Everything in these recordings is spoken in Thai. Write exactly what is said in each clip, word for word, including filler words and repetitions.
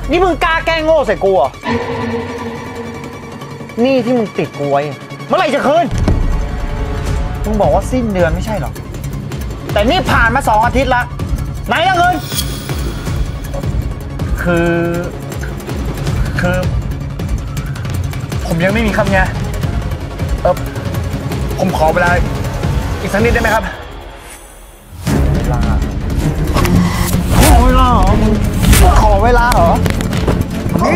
นี่มึงกล้าแกล้งโง่ใส่กูเหรอนี่ที่มึงติดกูไว้เมื่อไหร่จะคืนมึงบอกว่าสิ้นเดือนไม่ใช่หรอแต่นี่ผ่านมาสองอาทิตย์ละไหนละเงินคือคือผมยังไม่มีครับเนี่ยเออผมขอเวลาอีกสักนิดได้ไหมครับเวลาขอเวลาเหรอมึงขอเวลาเหรอนี่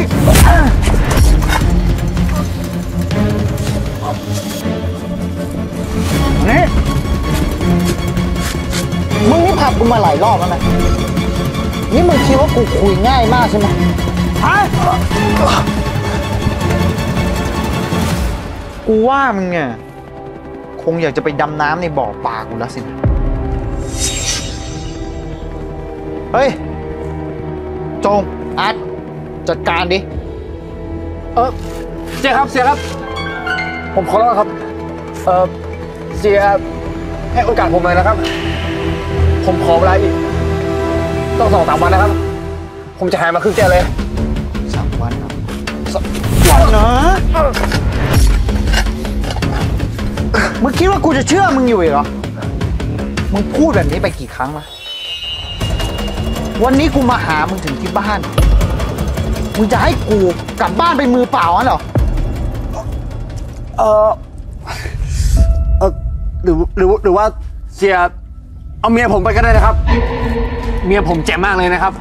นี่มึงนี่ผับกูมาหลายรอบแล้วนะนี่มึงคิดว่ากูคุยง่ายมากใช่ไหมฮะกูว่ามึงเนี่ยคงอยากจะไปดำน้ำในบ่อปลากูแล้วสินะเฮ้ยจงอาร์ตจัดการดิเออเสียครับเสียครับผมขอร้องครับเออเสียให้โอกาสผมเลยนะครับผมขอเวลาอีกต้องสองสามวันนะครับผมจะหายมาครึ่งแก้วเลยสามวันนะสามวันนะมึงคิดว่ากูจะเชื่อมึงอยู่อีกเหรอมึงพูดแบบนี้ไปกี่ครั้งแล้ววันนี้กูมาหามึงถึงที่บ้านมึงจะให้กูกลับบ้านไปมือเปล่าอ่ะเหรอเออเออหรือหรือหรือว่าเสียเอาเมียผมไปก็ได้นะครับเมียผมแจ่มมากเลยนะครับ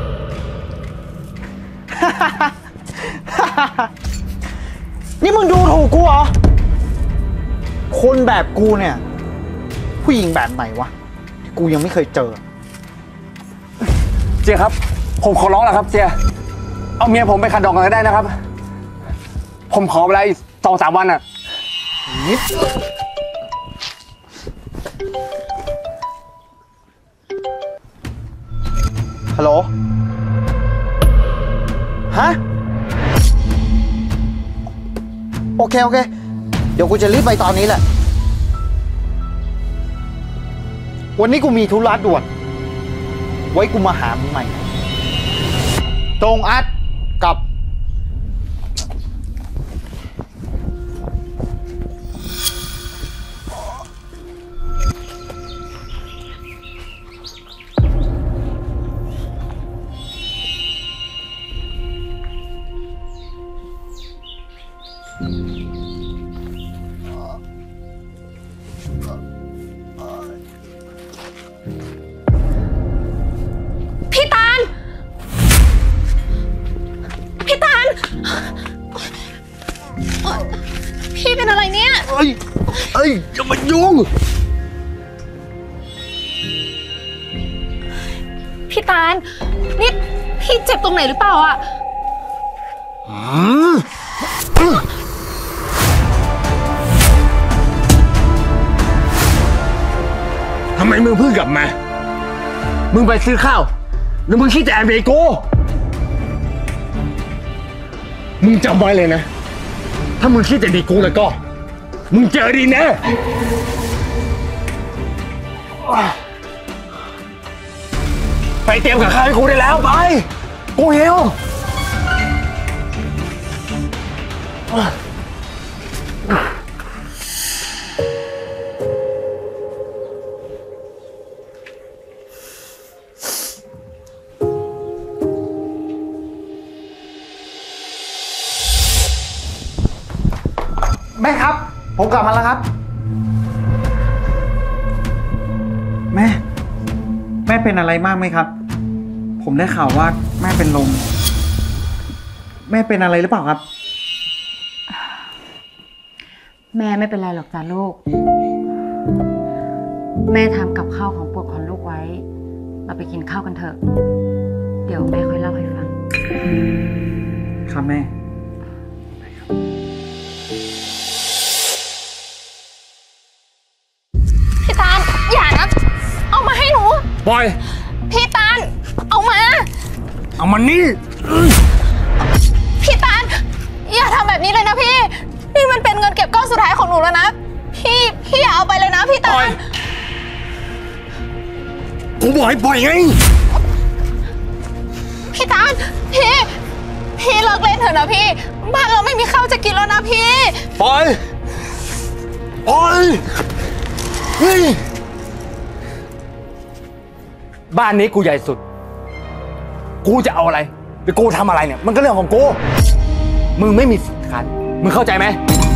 นี่มึงดูถูกกูเหรอคนแบบกูเนี่ยผู้หญิงแบบไหนวะกูยังไม่เคยเจอเจียครับผมขอร้องแล้วครับเจียเอาเมียผมไปขัดดอกกันได้นะครับผมขอเวลาอีกสองสามวันอ่ะนิดฮัลโหลฮะโอเคโอเคเดี๋ยวกูจะรีบไปตอนนี้แหละวันนี้กูมีธุระด่วนไว้กูมาหามึงใหม่ตรงอัดกับพี่ตาลพี่ตาลพี่เป็นอะไรเนี่ยเอ้ยเอ้ยอย่ามายุ่งพี่ตาลนี่พี่เจ็บตรงไหนหรือเปล่าอ่ะทำไมมึงเพิ่งกลับมามึงไปซื้อข้าวหรือมึงคิดจะแอบเบโก้มึงจำไว้เลยนะถ้ามึงคิดจะดีกูแล้วก็มึงเจอดีแน่ไปเตรียมกับข้าวให้กูได้แล้วไปกูหิวแม่ครับผมกลับมาแล้วครับแม่แม่เป็นอะไรมากไหมครับผมได้ข่าวว่าแม่เป็นลมแม่เป็นอะไรหรือเปล่าครับแม่ไม่เป็นไรหรอกจ้าลูกแม่ทำกับข้าวของโปรดของลูกไว้เราไปกินข้าวกันเถอะเดี๋ยวแม่ค่อยเล่าให้ฟังครับแม่พี่ตาลอย่านะเอามาให้หนูปล่อยพี่ตาลเอามาเอามันนี่พี่ตาลอย่าทำแบบนี้เลยนะพี่นี่มันเป็นเงินเก็บก้อนสุดท้ายของหนูแล้วนะพี่พี่อย่าเอาไปเลยนะพี่ตาลกูบอกให้ปล่อยไงพี่ตาลพี่พี่เลิกเล่นเถอะนะพี่ บ้านเราไม่มีข้าวจะกินแล้วนะพี่ปล่อยปล่อยเฮ้ยบ้านนี้กูใหญ่สุดกูจะเอาอะไรหรือกูทำอะไรเนี่ยมันก็เรื่องของกูมึงไม่มีสิทธิ์คันมึงเข้าใจไหม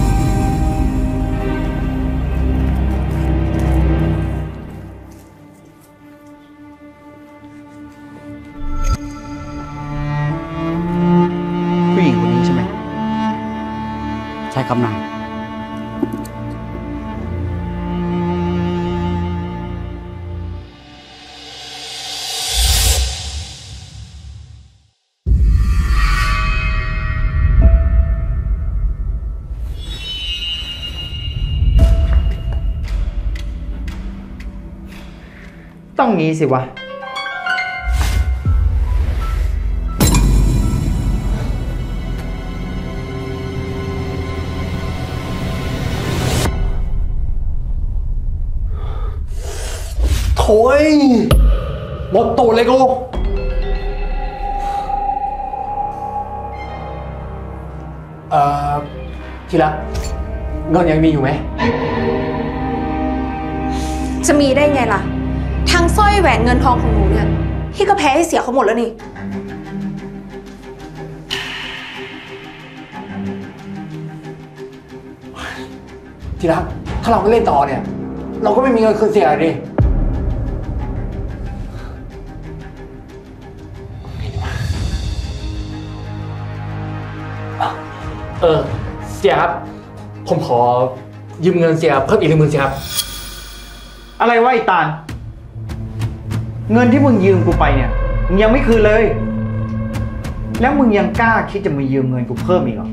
ผู้หญิงคนนี้ใช่ไหมใช่ครับนายต้องงี้สิวะโถ่ยหมดตูดเลยกูเอ่อทีละเงินยังมีอยู่ไหมจะมีได้ไงล่ะ ทั้งสร้อยแหวนเงินทองของหนูเนี่ยพี่ก็แพ้ให้เสียเขาหมดแล้วนี่ทีละถ้าเราไม่เล่นต่อเนี่ยเราก็ไม่มีเงินคืนเสียดิเออเสียครับผมขอยืมเงินเสียเพิ่มอีกหนึ่งหมื่นเสียครับอะไรวะไอ้ตาล เงินที่มึงยืมกูไปเนี่ยมึงยังไม่คืนเลย แล้วมึงยังกล้าคิดจะมายืมเงินกูเพิ่มอีกเหรอ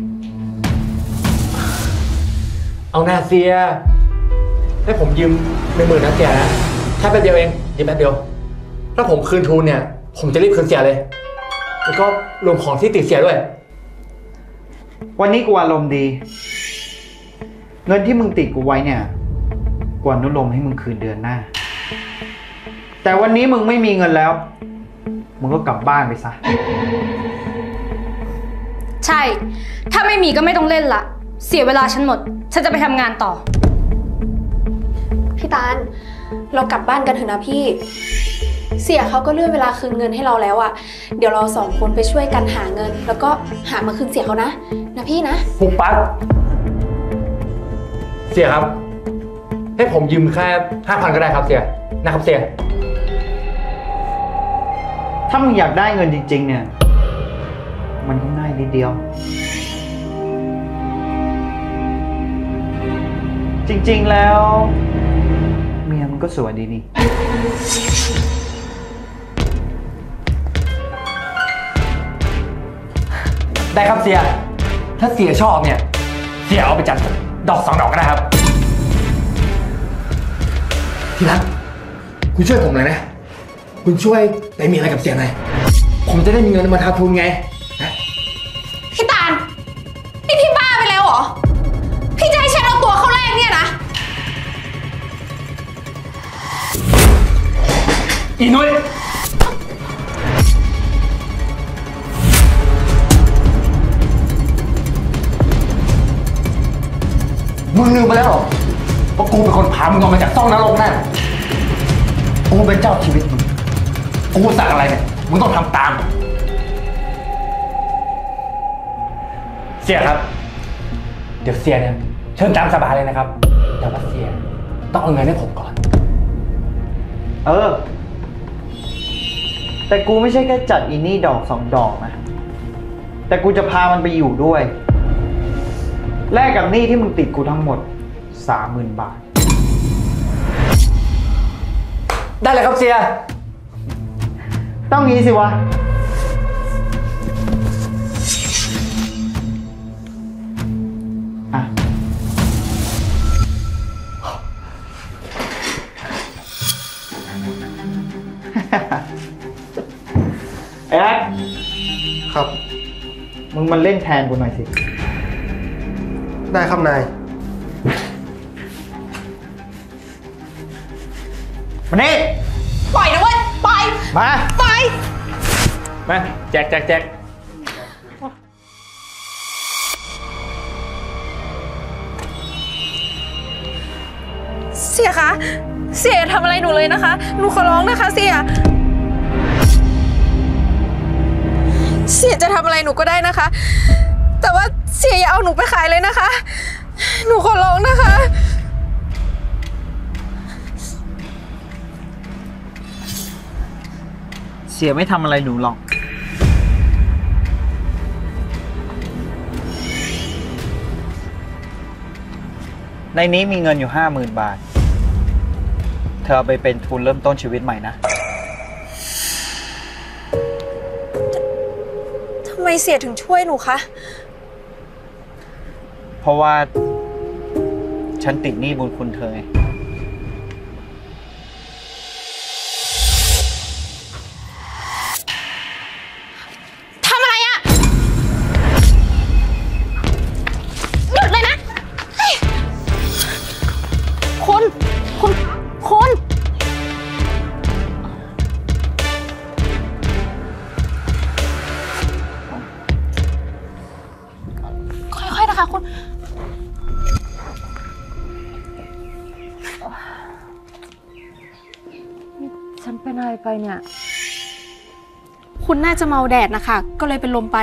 เอาหน้าเสียให้ผมยืมหนึ่งหมื่นนะเสียนะแค่แป๊บเดียวเองยืมแป๊บเดียวถ้าผมคืนทุนเนี่ยผมจะรีบคืนเสียเลย แล้วก็รวมของที่ติดเสียด้วยวันนี้กูอารมณ์ดี เงินที่มึงติดกูไว้เนี่ยกูอนุโลมให้มึงคืนเดือนหน้า แต่วันนี้มึงไม่มีเงินแล้ว มึงก็กลับบ้านไปซะใช่ ถ้าไม่มีก็ไม่ต้องเล่นละ เสียเวลาฉันหมด ฉันจะไปทำงานต่อพี่ตาล เรากลับบ้านกันเถอะนะพี่ เสียเขาก็เลื่อนเวลาคืนเงินให้เราแล้วอะเดี๋ยวเราสองคนไปช่วยกันหาเงิน แล้วก็หามาคืนเสียเขานะ นะพี่นะปุ๊บปั๊บเสียครับ ให้ผมยืมแค่ห้าพันก็ได้ครับเสียนะครับเสียถ้ามึงอยากได้เงินจริงๆเนี่ย มันก็ง่ายนิดเดียว จริงๆแล้วเมียมันก็สวยดีนี่ได้ครับเสีย ถ้าเสียชอบเนี่ยเสียเอาไปจัดดอกสองดอกก็ได้ครับทีรักคุณช่วยผมหน่อยนะคุณช่วยไปมีอะไรกับเสียหน่อยผมจะได้มีเงินมาทำทุนไงนะพี่ตาล นี่พี่บ้าไปแล้วเหรอ พี่จะให้ฉันเอาตัวเข้าแรกเนี่ยนะอีนุ้ยมึงลืมไปแล้วเหรอว่ากูเป็นคนพามึงออกมาจากซ่องนรกนั่นกูเป็นเจ้าชีวิตมึงกูสั่งอะไรเนี่ยมึงต้องทำตามเสียครับเดี๋ยวเสียเนี่ยเชิญตามสบายเลยนะครับแต่ว่าเสียต้องเอาเงินให้ผมก่อนเออ แต่กูไม่ใช่แค่จัดอีนี่ดอกสองดอกนะ แต่กูจะพามันไปอยู่ด้วย แลกกับหนี้ที่มึงติดกูทั้งหมดสามหมื่นบาทได้เลยครับเสียต้องงี้สิวะ อ่ะ แอ๊ดครับมึงมาเล่นแทนกูหน่อยสิได้ครับนายมานี่ปล่อยนะเว้ย ปล่อยมาปล่อยมาแจกแจกแจกเสียคะเสียทำอะไรหนูเลยนะคะหนูขอร้องนะคะเสียเสียจะทำอะไรหนูก็ได้นะคะ แต่ว่าเสียอย่าเอาหนูไปขายเลยนะคะหนูขอร้องนะคะเสียไม่ทำอะไรหนูหรอกในนี้มีเงินอยู่ห้าหมื่นบาทเธอเอาไปเป็นทุนเริ่มต้นชีวิตใหม่นะทำไมเสียถึงช่วยหนูคะเพราะว่าฉันติดหนี้บุญคุณเธอไงทำอะไรอะหยุดเลยนะคุณคุณคุณค่อยๆนะคะคุณฉันเป็นอะไรไปเนี่ยคุณน่าจะเมาแดดนะคะก็เลยเป็นลมไป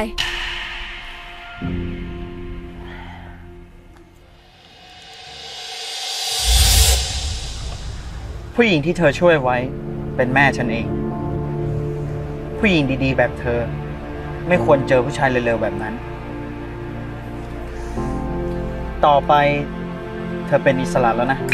ผู้หญิงที่เธอช่วยไว้เป็นแม่ฉันเองผู้หญิงดีๆแบบเธอไม่ควรเจอผู้ชายเร็วๆแบบนั้นต่อไปเธอเป็นอิสระแล้วนะ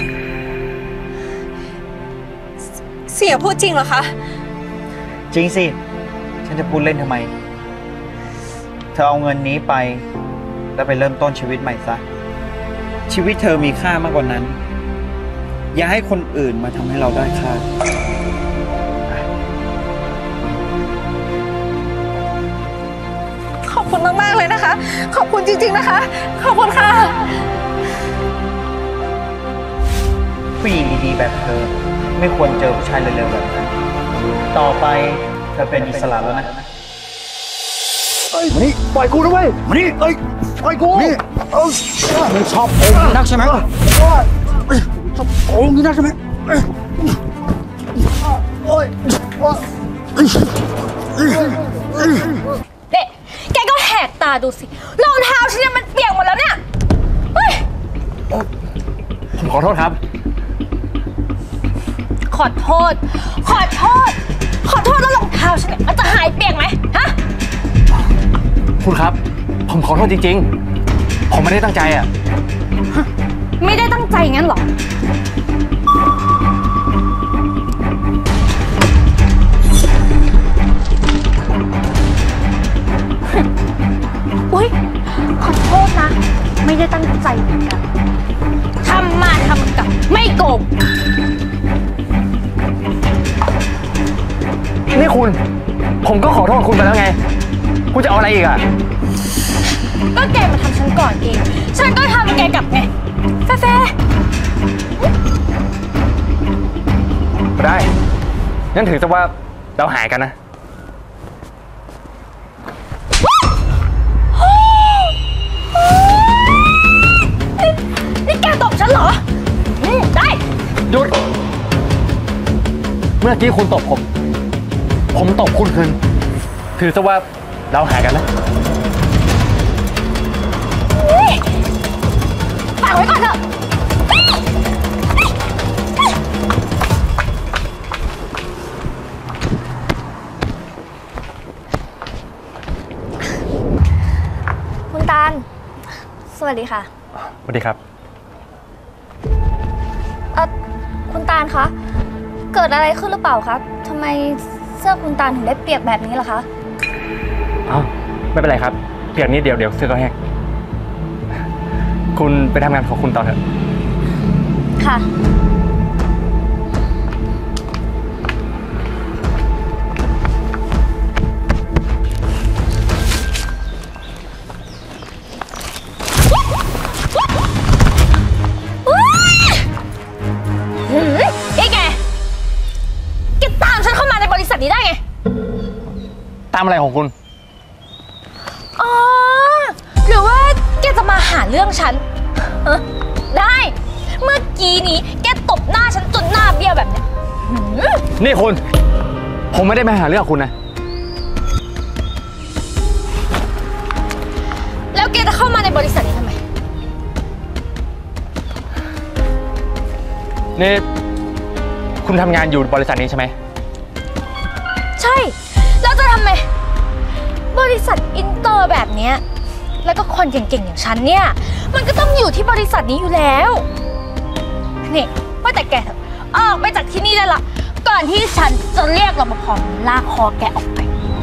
เสียพูดจริงเหรอคะจริงสิฉันจะพูดเล่นทำไมเธอเอาเงินนี้ไปแล้วไปเริ่มต้นชีวิตใหม่ซะชีวิตเธอมีค่ามากกว่านั้นอย่าให้คนอื่นมาทำให้เราได้ค่าขอบคุณมากๆเลยนะคะขอบคุณจริงๆนะคะขอบคุณค่ะผู้หญิงดีๆแบบเธอไม่ควรเจอผู้ชายเร็วๆแบบนั้นต่อไปเธอเป็นอิสระแล้วนะเอ้ยมานี่ปล่อยกูนะเว้ยมานี่เอ้ยปล่อยกูนี่เอ้ยมึงชอบโกงนักใช่ไหมชอบโกงนักใช่ไหมโอ้ยเด็กแกก็แหกตาดูสิรองเท้าฉันเนี่ยมันเปียกหมดแล้วเนี่ยผมขอโทษครับขอโทษขอโทษขอโทษแล้วรองเท้าฉันเนี่ยมันจะหายเปียกไหมฮะคุณครับผมขอโทษจริงๆผมไม่ได้ตั้งใจอ่ะไม่ได้ตั้งใจงั้นหรออุ๊ยขอโทษนะไม่ได้ตั้งใจเหมือนกันทำมาทำกลับไม่โกงนี่คุณผมก็ขอโทษคุณไปแล้วไงคุณจะเอาอะไรอีกอ่ะก็แกมาทำฉันก่อนเองฉันก็ทำแกกลับไงแฟร์ก็ได้งั้นถือซะว่าเราหายกันนะนี่แกตบฉันเหรออืมได้หยุดเมื่อกี้คุณตบผมผมตบคุณคืนถือซะว่าเราหายกันนะฝากไว้ก่อนเถอะคุณตาลสวัสดีค่ะสวัสดีครับเอ่อคุณตาลคะเกิดอะไรขึ้นหรือเปล่าคะทำไมเสื้อคุณตาลถึงได้เปียกแบบนี้ล่ะคะอ้าวไม่เป็นไรครับเปียกนิดเดียวเดี๋ยวเสื้อก็แห้งคุณไปทำงานของคุณต่อเถอะค่ะไอ้แกแกตามฉันเข้ามาในบริษัทนี้ได้ไงตามอะไรของคุณอ๋อหรือว่าแกจะมาหาเรื่องฉันได้เมื่อกี้นี้แกตบหน้าฉันจนหน้าเบี้ยวแบบเนี้ยนี่คุณผมไม่ได้มาหาเรื่องคุณนะแล้วแกจะเข้ามาในบริษัทนี้ทำไมนี่คุณทำงานอยู่บริษัทนี้ใช่ไหมใช่แล้วจะทำไมบริษัทอินเตอร์แบบเนี้ยแล้วก็คนเก่งๆอย่างฉันเนี่ยมันก็ต้องอยู่ที่บริษัทนี้อยู่แล้วนี่ว่าแต่แกเถอะออกไปจากที่นี่ได้ละก่อนที่ฉันจะเรียกรปภลากคอแกออกไป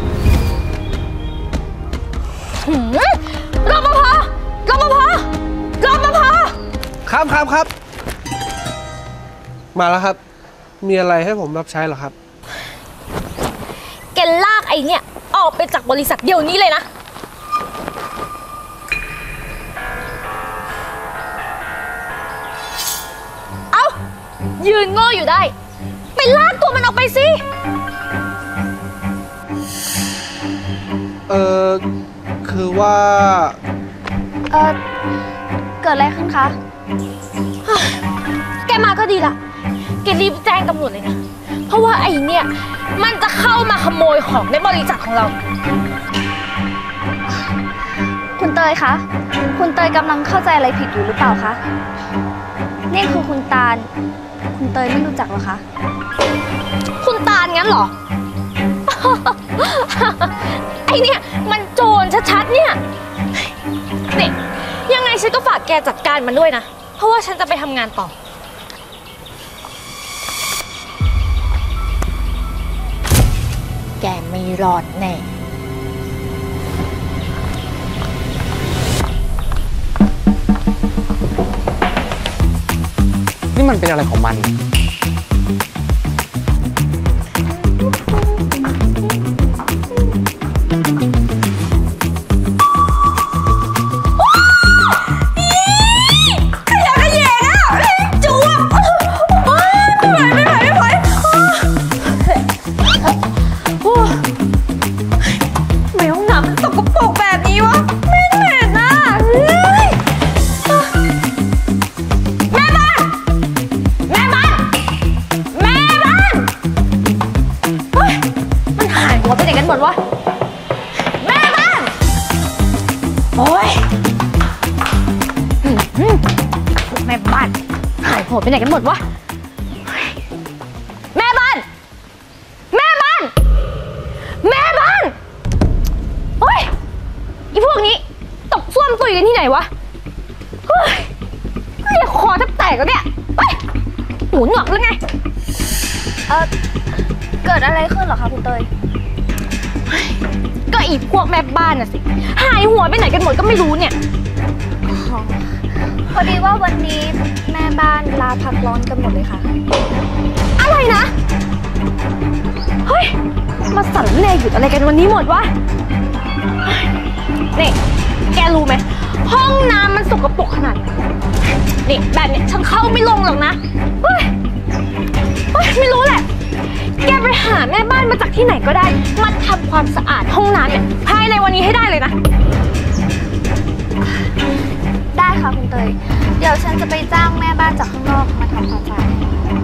รปภรปภรปภครับครับครับมาแล้วครับมีอะไรให้ผมรับใช้เหรอครับแกลากไอ้เนี่ยออกไปจากบริษัทเดี๋ยวนี้เลยนะเอายืนโง่อยู่ได้ไปลากตัวมันออกไปสิเออคือว่าเออเกิดอะไรขึ้นคะแกมาก็ดีละแกรีบแจ้งตำรวจเลยนะเพราะว่าไอ้เนี่ยมันจะเข้ามาขโมยของในบริษัทของเราคุณเตยคะคุณเตยกำลังเข้าใจอะไรผิดอยู่หรือเปล่าคะนี่คือคุณตาลคุณเตยไม่รู้จักหรอคะคุณตาลงั้นเหรอ ไอเนี่ยมันโจรชัดๆเนี่ยนี่ยังไงฉันก็ฝากแกจัดการมันด้วยนะเพราะว่าฉันจะไปทำงานต่อแกไม่รอดแน่นี่มันเป็นอะไรของมันหมดวะแม่บ้านโอ้ยแม่บ้านหายหัวไปไหนกันหมดวะแม่บ้านแม่บ้านแม่บ้านโอ้ยอีพวกนี้ตกส้วมตุยกันที่ไหนวะเฮ้ยเรียกคอแทบแตกแล้วเนี่ยเฮ้ยหูหนวกหรือไงเออเกิดอะไรขึ้นเหรอคะคุณเตยก็อีพวกแม่บ้านน่ะสิหายหัวไปไหนกันหมดก็ไม่รู้เนี่ยพอดีว่าวันนี้แม่บ้านลาพักร้อนกันหมดเลยค่ะอะไรนะเฮ้ยมาสั่นแน่หยุดอะไรกันวันนี้หมดวะนี่แกรู้ไหมห้องน้ำมันสกปรกขนาดไหนนี่แบบเนี้ยฉันเข้าไม่ลงหรอกนะเฮ้ยเฮ้ยไม่รู้แหละแกไปหาแม่บ้านมาจากที่ไหนก็ได้มาทำความสะอาดห้องน้ำเนี่ยภายในวันนี้ให้ได้เลยนะได้ค่ะคุณเตยเดี๋ยวฉันจะไปจ้างแม่บ้านจากข้างนอกมาทำความสะอาด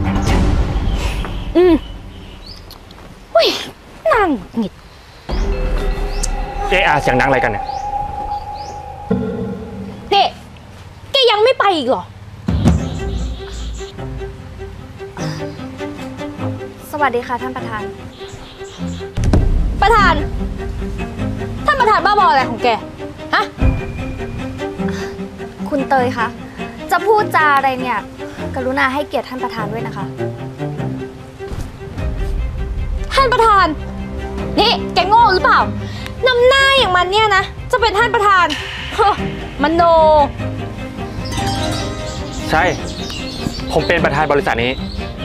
อืมอุ้ยนั่งหงิดเจ๊อาเสียงดังอะไรกันเนี่ยเด็กแกยังไม่ไปอีกเหรอสวัสดีค่ะท่านประธานประธานท่านประธานบ้าบออะไรของแกฮะคุณเตยคะจะพูดจาอะไรเนี่ยกรุณาให้เกียรติท่านประธานด้วยนะคะท่านประธานนี่แกโง่หรือเปล่านำหน้าอย่างมันเนี่ยนะจะเป็นท่านประธานเฮ้อมโนใช่ผมเป็นประธานบริษัทนี้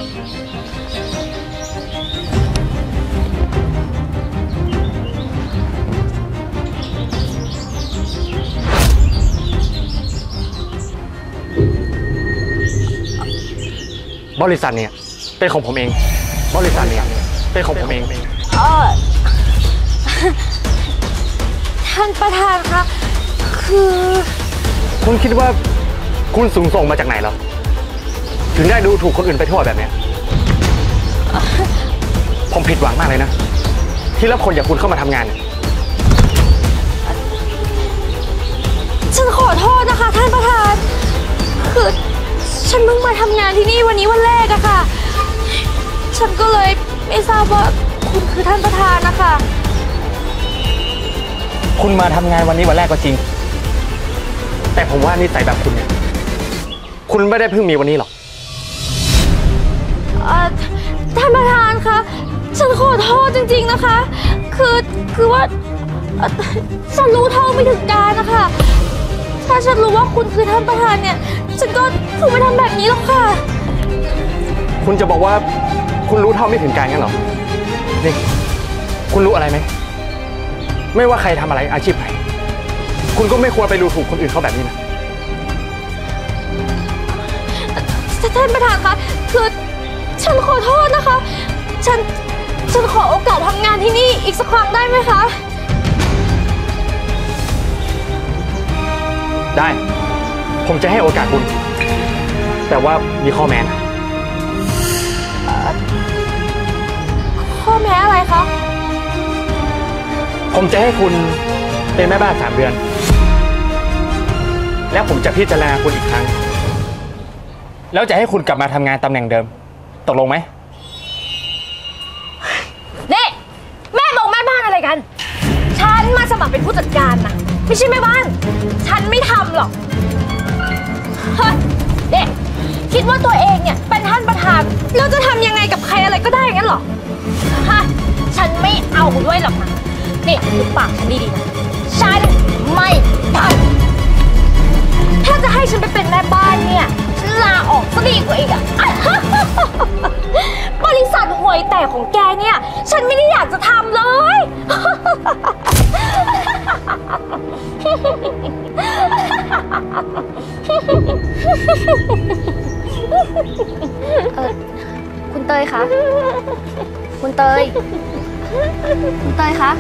บริษัทเนี่ยเป็นของผมเองบริษัทเนี่ยเป็นของผมเองเออท่านประธานคะคือคุณคิดว่าคุณสูงส่งมาจากไหนเหรอถึงได้ดูถูกคนอื่นไปทั่วแบบเนี้ยผมผิดหวังมากเลยนะ ที่รับคนอย่างคุณเข้ามาทำงานฉันขอโทษนะคะท่านประธาน คือฉันเพิ่งมาทำงานที่นี่วันนี้วันแรกอะค่ะ ฉันก็เลยไม่ทราบว่าคุณคือท่านประธานนะคะคุณมาทำงานวันนี้วันแรกก็จริง แต่ผมว่านิสัยแบบคุณเนี่ยคุณไม่ได้เพิ่งมีวันนี้หรอกเอ่อท่านประธานคะ ฉันขอโทษจริงๆนะคะ คือคือว่าเอ่อฉันรู้เท่าไม่ถึงการนะคะ ถ้าฉันรู้ว่าคุณคือท่านประธานเนี่ย ฉันก็คงไม่ทำแบบนี้หรอกค่ะคุณจะบอกว่าคุณรู้เท่าไม่ถึงการงั้นเหรอ นี่ คุณรู้อะไรไหม ไม่ว่าใครทำอะไรอาชีพไหน คุณก็ไม่ควรไปดูถูกคนอื่นเขาแบบนี้นะท่านประธานคะ คือฉันขอโทษนะคะ ฉัน ฉันขอโอกาสทำงานที่นี่อีกสักครั้งได้ไหมคะได้ ผมจะให้โอกาสคุณ แต่ว่ามีข้อแม้นะข้อแม้อะไรคะผมจะให้คุณเป็นแม่บ้านสามเดือน แล้วผมจะพิจารณาคุณอีกครั้ง แล้วจะให้คุณกลับมาทำงานตำแหน่งเดิม ตกลงไหมนี่แม่บอกแม่บ้านอะไรกัน ฉันมาสมัครเป็นผู้จัดการนะไม่ใช่แม่บ้าน ฉันไม่ทำหรอกเฮ้ยเด็กคิดว่าตัวเองเนี่ยเป็นท่านประธานแล้วจะทำยังไงกับใครอะไรก็ได้งั้นหรอฮะฉันไม่เอาด้วยหรอกนะนี่ดูปากฉันดีๆนะฉันไม่ทำถ้าจะให้ฉันไปเป็นแม่บ้านเนี่ยฉันลาออกซะดีกว่าอีกอะ บริษัทห่วยแตกของแกเนี่ยฉันไม่ได้อยากจะทำเลยเออคุณเตยคะ คุณเตย คุณเตยคะ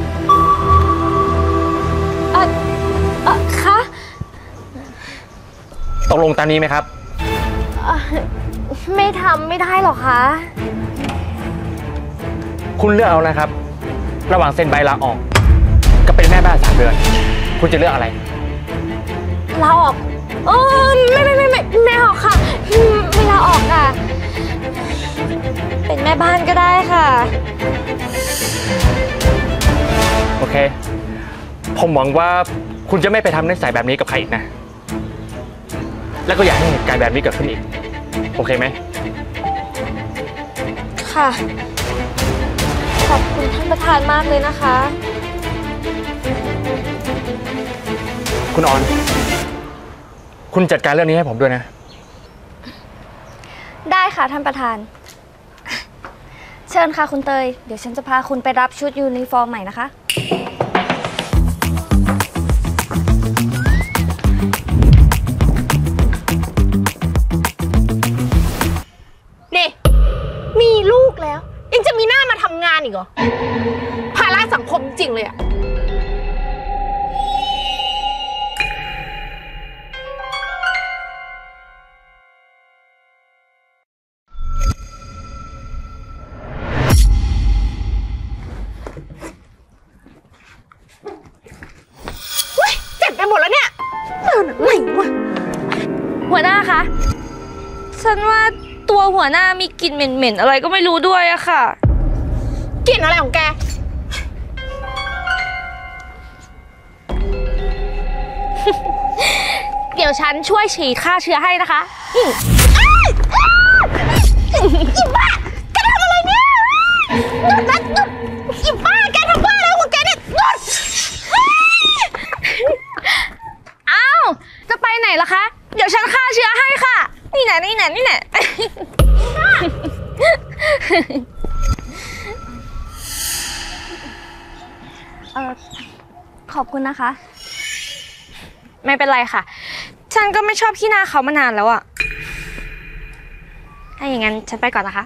เออเออคะตกลงตามนี้ไหมครับไม่ทำไม่ได้หรอคะคุณเลือกเอานะครับ ระหว่างเซ็นใบลาออกกับเป็นแม่บ้านสามเดือน คุณจะเลือกอะไรลาออกเออไม่ไม่ไม่ไม่ไม่ออกค่ะไม่ลาออกค่ะ เป็นแม่บ้านก็ได้ค่ะโอเค ผมหวังว่าคุณจะไม่ไปทำนิสัยแบบนี้กับใครอีกนะ แล้วก็อย่าให้เหตุการณ์แบบนี้เกิดขึ้นอีก โอเคไหมค่ะ ขอบคุณท่านประธานมากเลยนะคะคุณออน คุณจัดการเรื่องนี้ให้ผมด้วยนะได้ค่ะท่านประธาน เชิญค่ะคุณเตย เดี๋ยวฉันจะพาคุณไปรับชุดยูนิฟอร์มใหม่นะคะนี่ มีลูกแล้ว ยังจะมีหน้ามาทำงานอีกเหรอ ภาระสังคมจริงเลยอะเจ็บไปหมดแล้วเนี่ยเดินอะไรวะหัวหน้าคะ ฉันว่าตัวหัวหน้ามีกลิ่นเหม็นๆอะไรก็ไม่รู้ด้วยอะค่ะกลิ่นอะไรของแกเดี๋ยวฉันช่วยฉีดฆ่าเชื้อให้นะคะอีบ้า แกทำอะไรเนี่ยหยุดนะหยุดอีบ้า แกทำบ้าอะไรของแกเนี่ยหยุดอ้าว จะไปไหนล่ะคะ เดี๋ยวฉันฆ่าเชื้อให้ค่ะ นี่แหละนี่แหละนี่แหละเออขอบคุณนะคะไม่เป็นไรค่ะ ฉันก็ไม่ชอบขี้หน้าเขามานานแล้วอะถ้าอย่างนั้นฉันไปก่อนนะคะ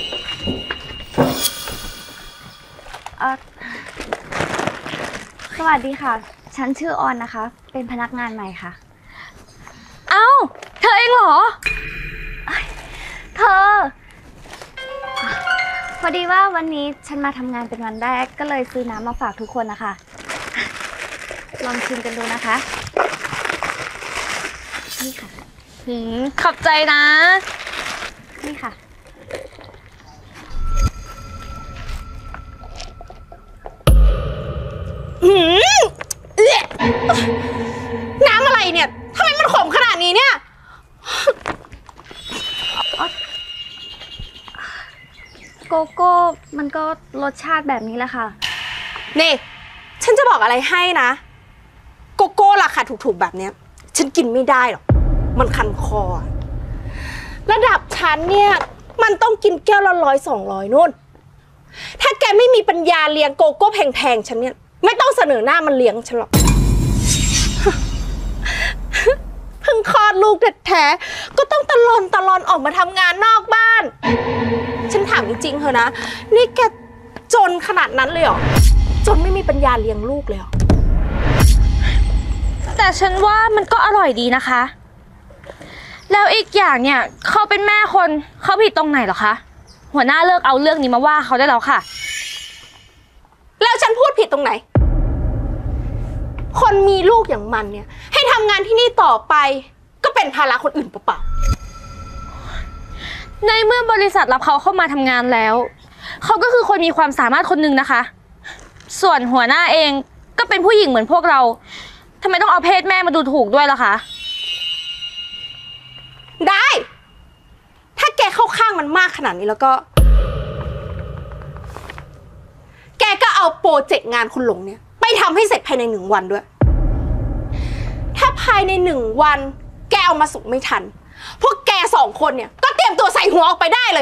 เออสวัสวัสดีค่ะ ฉันชื่อออนนะคะ เป็นพนักงานใหม่ค่ะเอ้า เธอเองเหรอเธอ พอดีว่าวันนี้ฉันมาทำงานเป็นวันแรกก็เลยซื้อน้ำมาฝากทุกคนนะคะ ลองชิมกันดูนะคะ นี่ค่ะหืม ขอบใจนะนี่ค่ะหืมเอ๊ะน้ำอะไรเนี่ยทำไมมันขมขนาดนี้เนี่ยโกโก้มันก็รสชาติแบบนี้แหละค่ะนี่ ฉันจะบอกอะไรให้นะ โกโก้ราคาถูกๆแบบเนี้ย ฉันกินไม่ได้หรอก มันคันคอ ระดับฉันเนี่ย มันต้องกินแก้วละร้อยสองร้อยนู่น ถ้าแกไม่มีปัญญาเลี้ยงโกโก้แพงๆ ฉันเนี่ย ไม่ต้องเสนอหน้ามันเลี้ยงฉันหรอก เพิ่งคลอดลูกแท้ๆก็ต้องตะลอนตะลอนออกมาทำงานนอกบ้าน ฉันถามจริงๆเถอะนะ นี่แกจนขนาดนั้นเลยเหรอ จนไม่มีปัญญาเลี้ยงลูกเลยเหรอแต่ฉันว่ามันก็อร่อยดีนะคะ แล้วอีกอย่างเนี่ยเขาเป็นแม่คนเขาผิดตรงไหนเหรอคะ หัวหน้าเลิกเอาเรื่องนี้มาว่าเขาได้แล้วค่ะแล้วฉันพูดผิดตรงไหน คนมีลูกอย่างมันเนี่ย ให้ทำงานที่นี่ต่อไป ก็เป็นภาระคนอื่นเปล่าในเมื่อบริษัทรับเขาเข้ามาทำงานแล้วเขาก็คือคนมีความสามารถคนหนึ่งนะคะ ส่วนหัวหน้าเองก็เป็นผู้หญิงเหมือนพวกเราทำไมต้องเอาเพศแม่มาดูถูกด้วยล่ะคะๆได้ ถ้าแกเข้าข้างมันมากขนาดนี้แล้วก็ แกก็เอาโปรเจกต์งานคุณหลงเนี่ยไปทำให้เสร็จภายในหนึ่งวันด้วย ถ้าภายในหนึ่งวันแกเอามาส่งไม่ทัน พวกแกสองคนเนี่ยก็เตรียมตัวใส่หัวออกไปได้เลย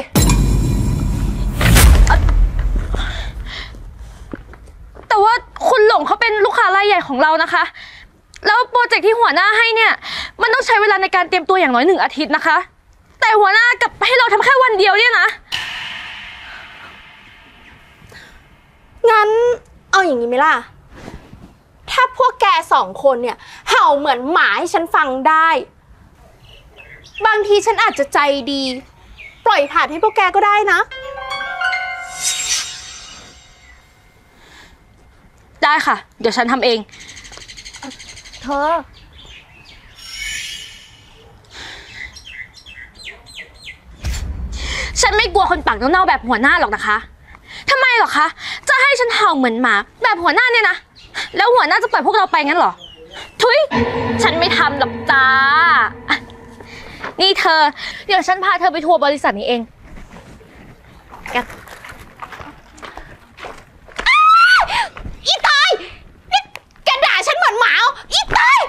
แต่ว่าคุณหลงเขาเป็นลูกค้ารายใหญ่ของเรานะคะแล้วโปรเจกต์ที่หัวหน้าให้เนี่ยมันต้องใช้เวลาในการเตรียมตัวอย่างน้อยหนึ่งอาทิตย์นะคะแต่หัวหน้ากับให้เราทำแค่วันเดียวเนี่ยนะงั้นเอาอย่างนี้ไหมล่ะ ถ้าพวกแกสองคนเนี่ยเห่าเหมือนหมาให้ฉันฟังได้ บางทีฉันอาจจะใจดี ปล่อยผ่านให้พวกแกก็ได้นะได้ค่ะเดี๋ยวฉันทำเองเธอฉันไม่กลัวคนปากเน่าๆแบบหัวหน้าหรอกนะคะทำไมหรอคะจะให้ฉันเห่าเหมือนหมาแบบหัวหน้าเนี่ยนะแล้วหัวหน้าจะปล่อยพวกเราไปงั้นเหรอทุยฉันไม่ทำหรอกจ้านี่เธอเดี๋ยวฉันพาเธอไปทัวร์บริษัทนี้เองแกอีตายนี่แกด่าฉันเหมือนหมาเหรออีตาย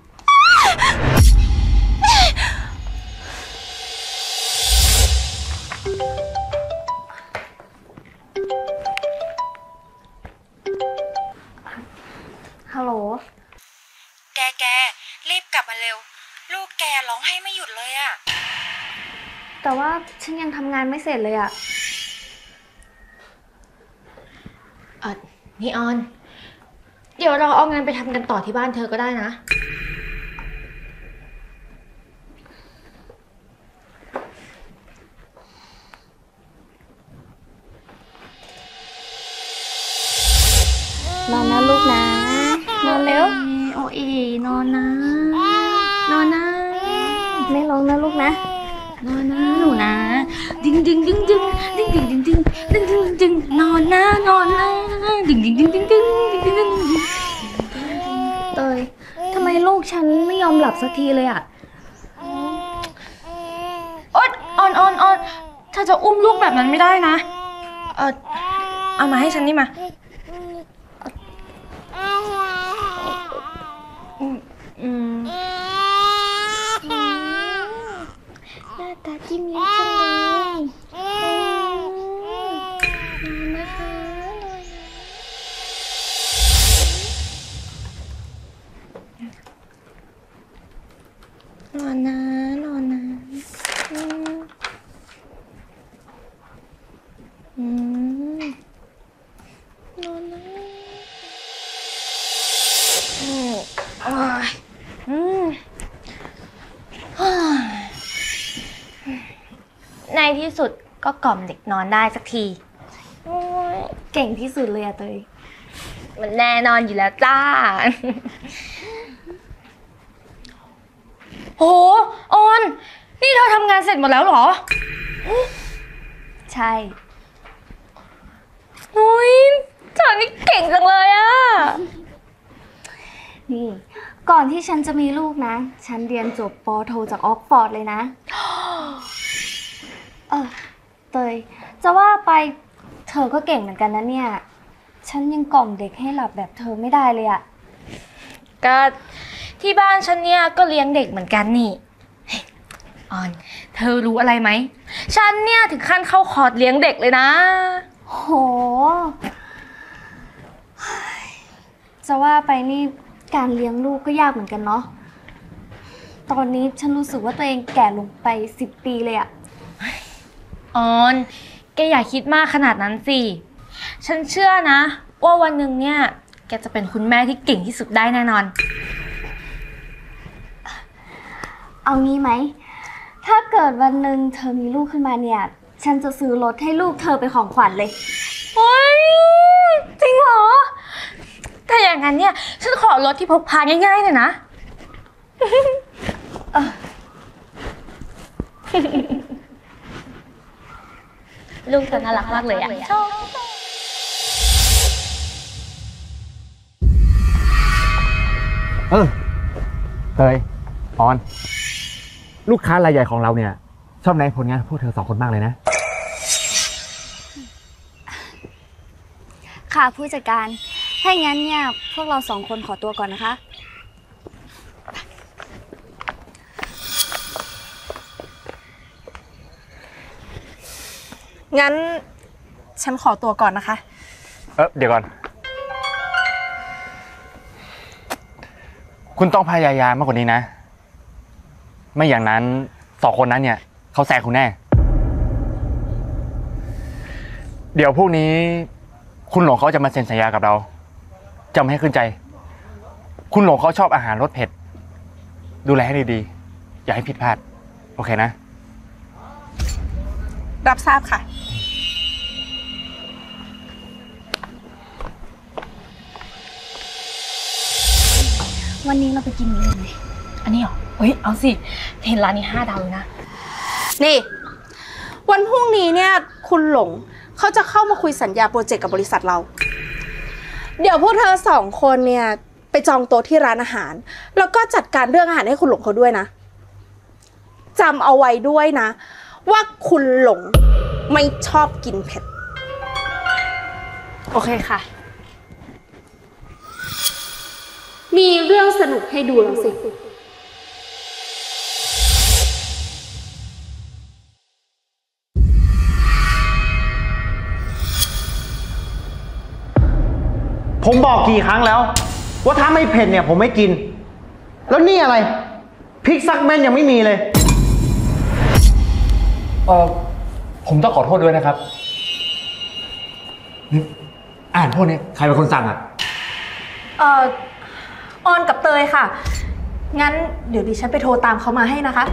ฮัลโหลแกแกรีบกลับมาเร็ว ลูกแกร้องไห้ไม่หยุดเลยอะแต่ว่าฉันยังทำงานไม่เสร็จเลยอะเออนี่ออนเดี๋ยวเราเอางานไปทำกันต่อที่บ้านเธอก็ได้นะนอนนะลูกนะ นอนเร็วโอ้ยนอนนะนอนนะไม่ร้องนะลูกนะนอนนะหนูนะดึงดึงดึงดึงดึงดึงดึงดึงดึงดึงดึงนอนนะนอนนะดึงดึงดึงดึงดึงดึงดึงดึงเตยทำไมลูกฉันไม่ยอมหลับสักทีเลยอะโอ๊ยออนออนออนเธอจะอุ้มลูกแบบนั้นไม่ได้นะเออเอามาให้ฉันนี่มาอืมหน้าตาจิ้มลิ้มจังเลยนอนนะคะนอนนะนอนนะอืมอืมนอนนะในที่สุดก็กล่อมเด็กนอนได้สักทีเก่งที่สุดเลยอะเตยมันแน่นอนอยู่แล้วจ้า โหออนนี่เธอทำงานเสร็จหมดแล้วเหรอใช่อุ้ยเธอนี่เก่งจังเลยอะนี่ ก่อนที่ฉันจะมีลูกนะ ฉันเรียนจบป.โทจากออกฟอร์ดเลยนะ เออเตย จะว่าไปเธอก็เก่งเหมือนกันนะเนี่ย ฉันยังกล่อมเด็กให้หลับแบบเธอไม่ได้เลยอะก็ที่บ้านฉันเนี่ยก็เลี้ยงเด็กเหมือนกันนี่เฮ้ยออนเธอรู้อะไรไหมฉันเนี่ยถึงขั้นเข้าคอร์สเลี้ยงเด็กเลยนะโห จะว่าไปนี่การเลี้ยงลูกก็ยากเหมือนกันเนาะ ตอนนี้ฉันรู้สึกว่าตัวเองแก่ลงไปสิบปีเลยอะออนแกอย่าคิดมากขนาดนั้นสิฉันเชื่อนะว่าวันหนึ่งเนี่ยแกจะเป็นคุณแม่ที่เก่งที่สุดได้แน่นอนเอางี้ไหม ถ้าเกิดวันหนึ่งเธอมีลูกขึ้นมาเนี่ย ฉันจะซื้อรถให้ลูกเธอเป็นของขวัญเลยโอ๊ยจริงเหรอถ้าอย่างนั้นเนี่ยฉันขอรถที่พกพาง่ายๆหน่อยนะลูกเธอน่ารักมากเลยอ่ะเออเตยออนลูกค้ารายใหญ่ของเราเนี่ยชอบในผลงานพวกเธอสองคนมากเลยนะค่ะผู้จัดการถ้าอย่างนั้นเนี่ยพวกเราสองคนขอตัวก่อนนะคะงั้นฉันขอตัวก่อนนะคะเออเดี๋ยวก่อนคุณต้องพยายามมากกว่านี้นะไม่อย่างนั้นสองคนนั้นเนี่ยเขาแซงคุณแน่เดี๋ยวพวกนี้คุณหลงเขาจะมาเซ็นสัญญากับเราจำให้ขึ้นใจคุณหลงเขาชอบอาหารรสเผ็ดดูแลให้ดีๆอย่าให้ผิดพลาดโอเคนะรับทราบค่ะวันนี้เราไปกินมื้อไหนอันนี้เหรอเฮ้ยเอาสิเห็นร้านนี้ห้าดาวเลยนะนี่วันพรุ่งนี้เนี่ยคุณหลงเขาจะเข้ามาคุยสัญญาโปรเจกต์กับบริษัทเราเดี๋ยวพวกเธอสองคนเนี่ยไปจองโต๊ะที่ร้านอาหารแล้วก็จัดการเรื่องอาหารให้คุณหลงเขาด้วยนะจำเอาไว้ด้วยนะว่าคุณหลงไม่ชอบกินเผ็ดโอเคค่ะมีเรื่องสนุกให้ดูแล้วสิผมบอกกี่ครั้งแล้วว่าถ้าไม่เผ็ดเนี่ยผมไม่กินแล้วนี่อะไรพริกซักเม่นยังไม่มีเลยเออผมต้องขอโทษด้วยนะครับอาหารพวกนี้ใครเป็นคนสั่งอ่ะเอ่อออนกับเตยค่ะงั้นเดี๋ยวดิฉันไปโทรตามเขามาให้นะคะ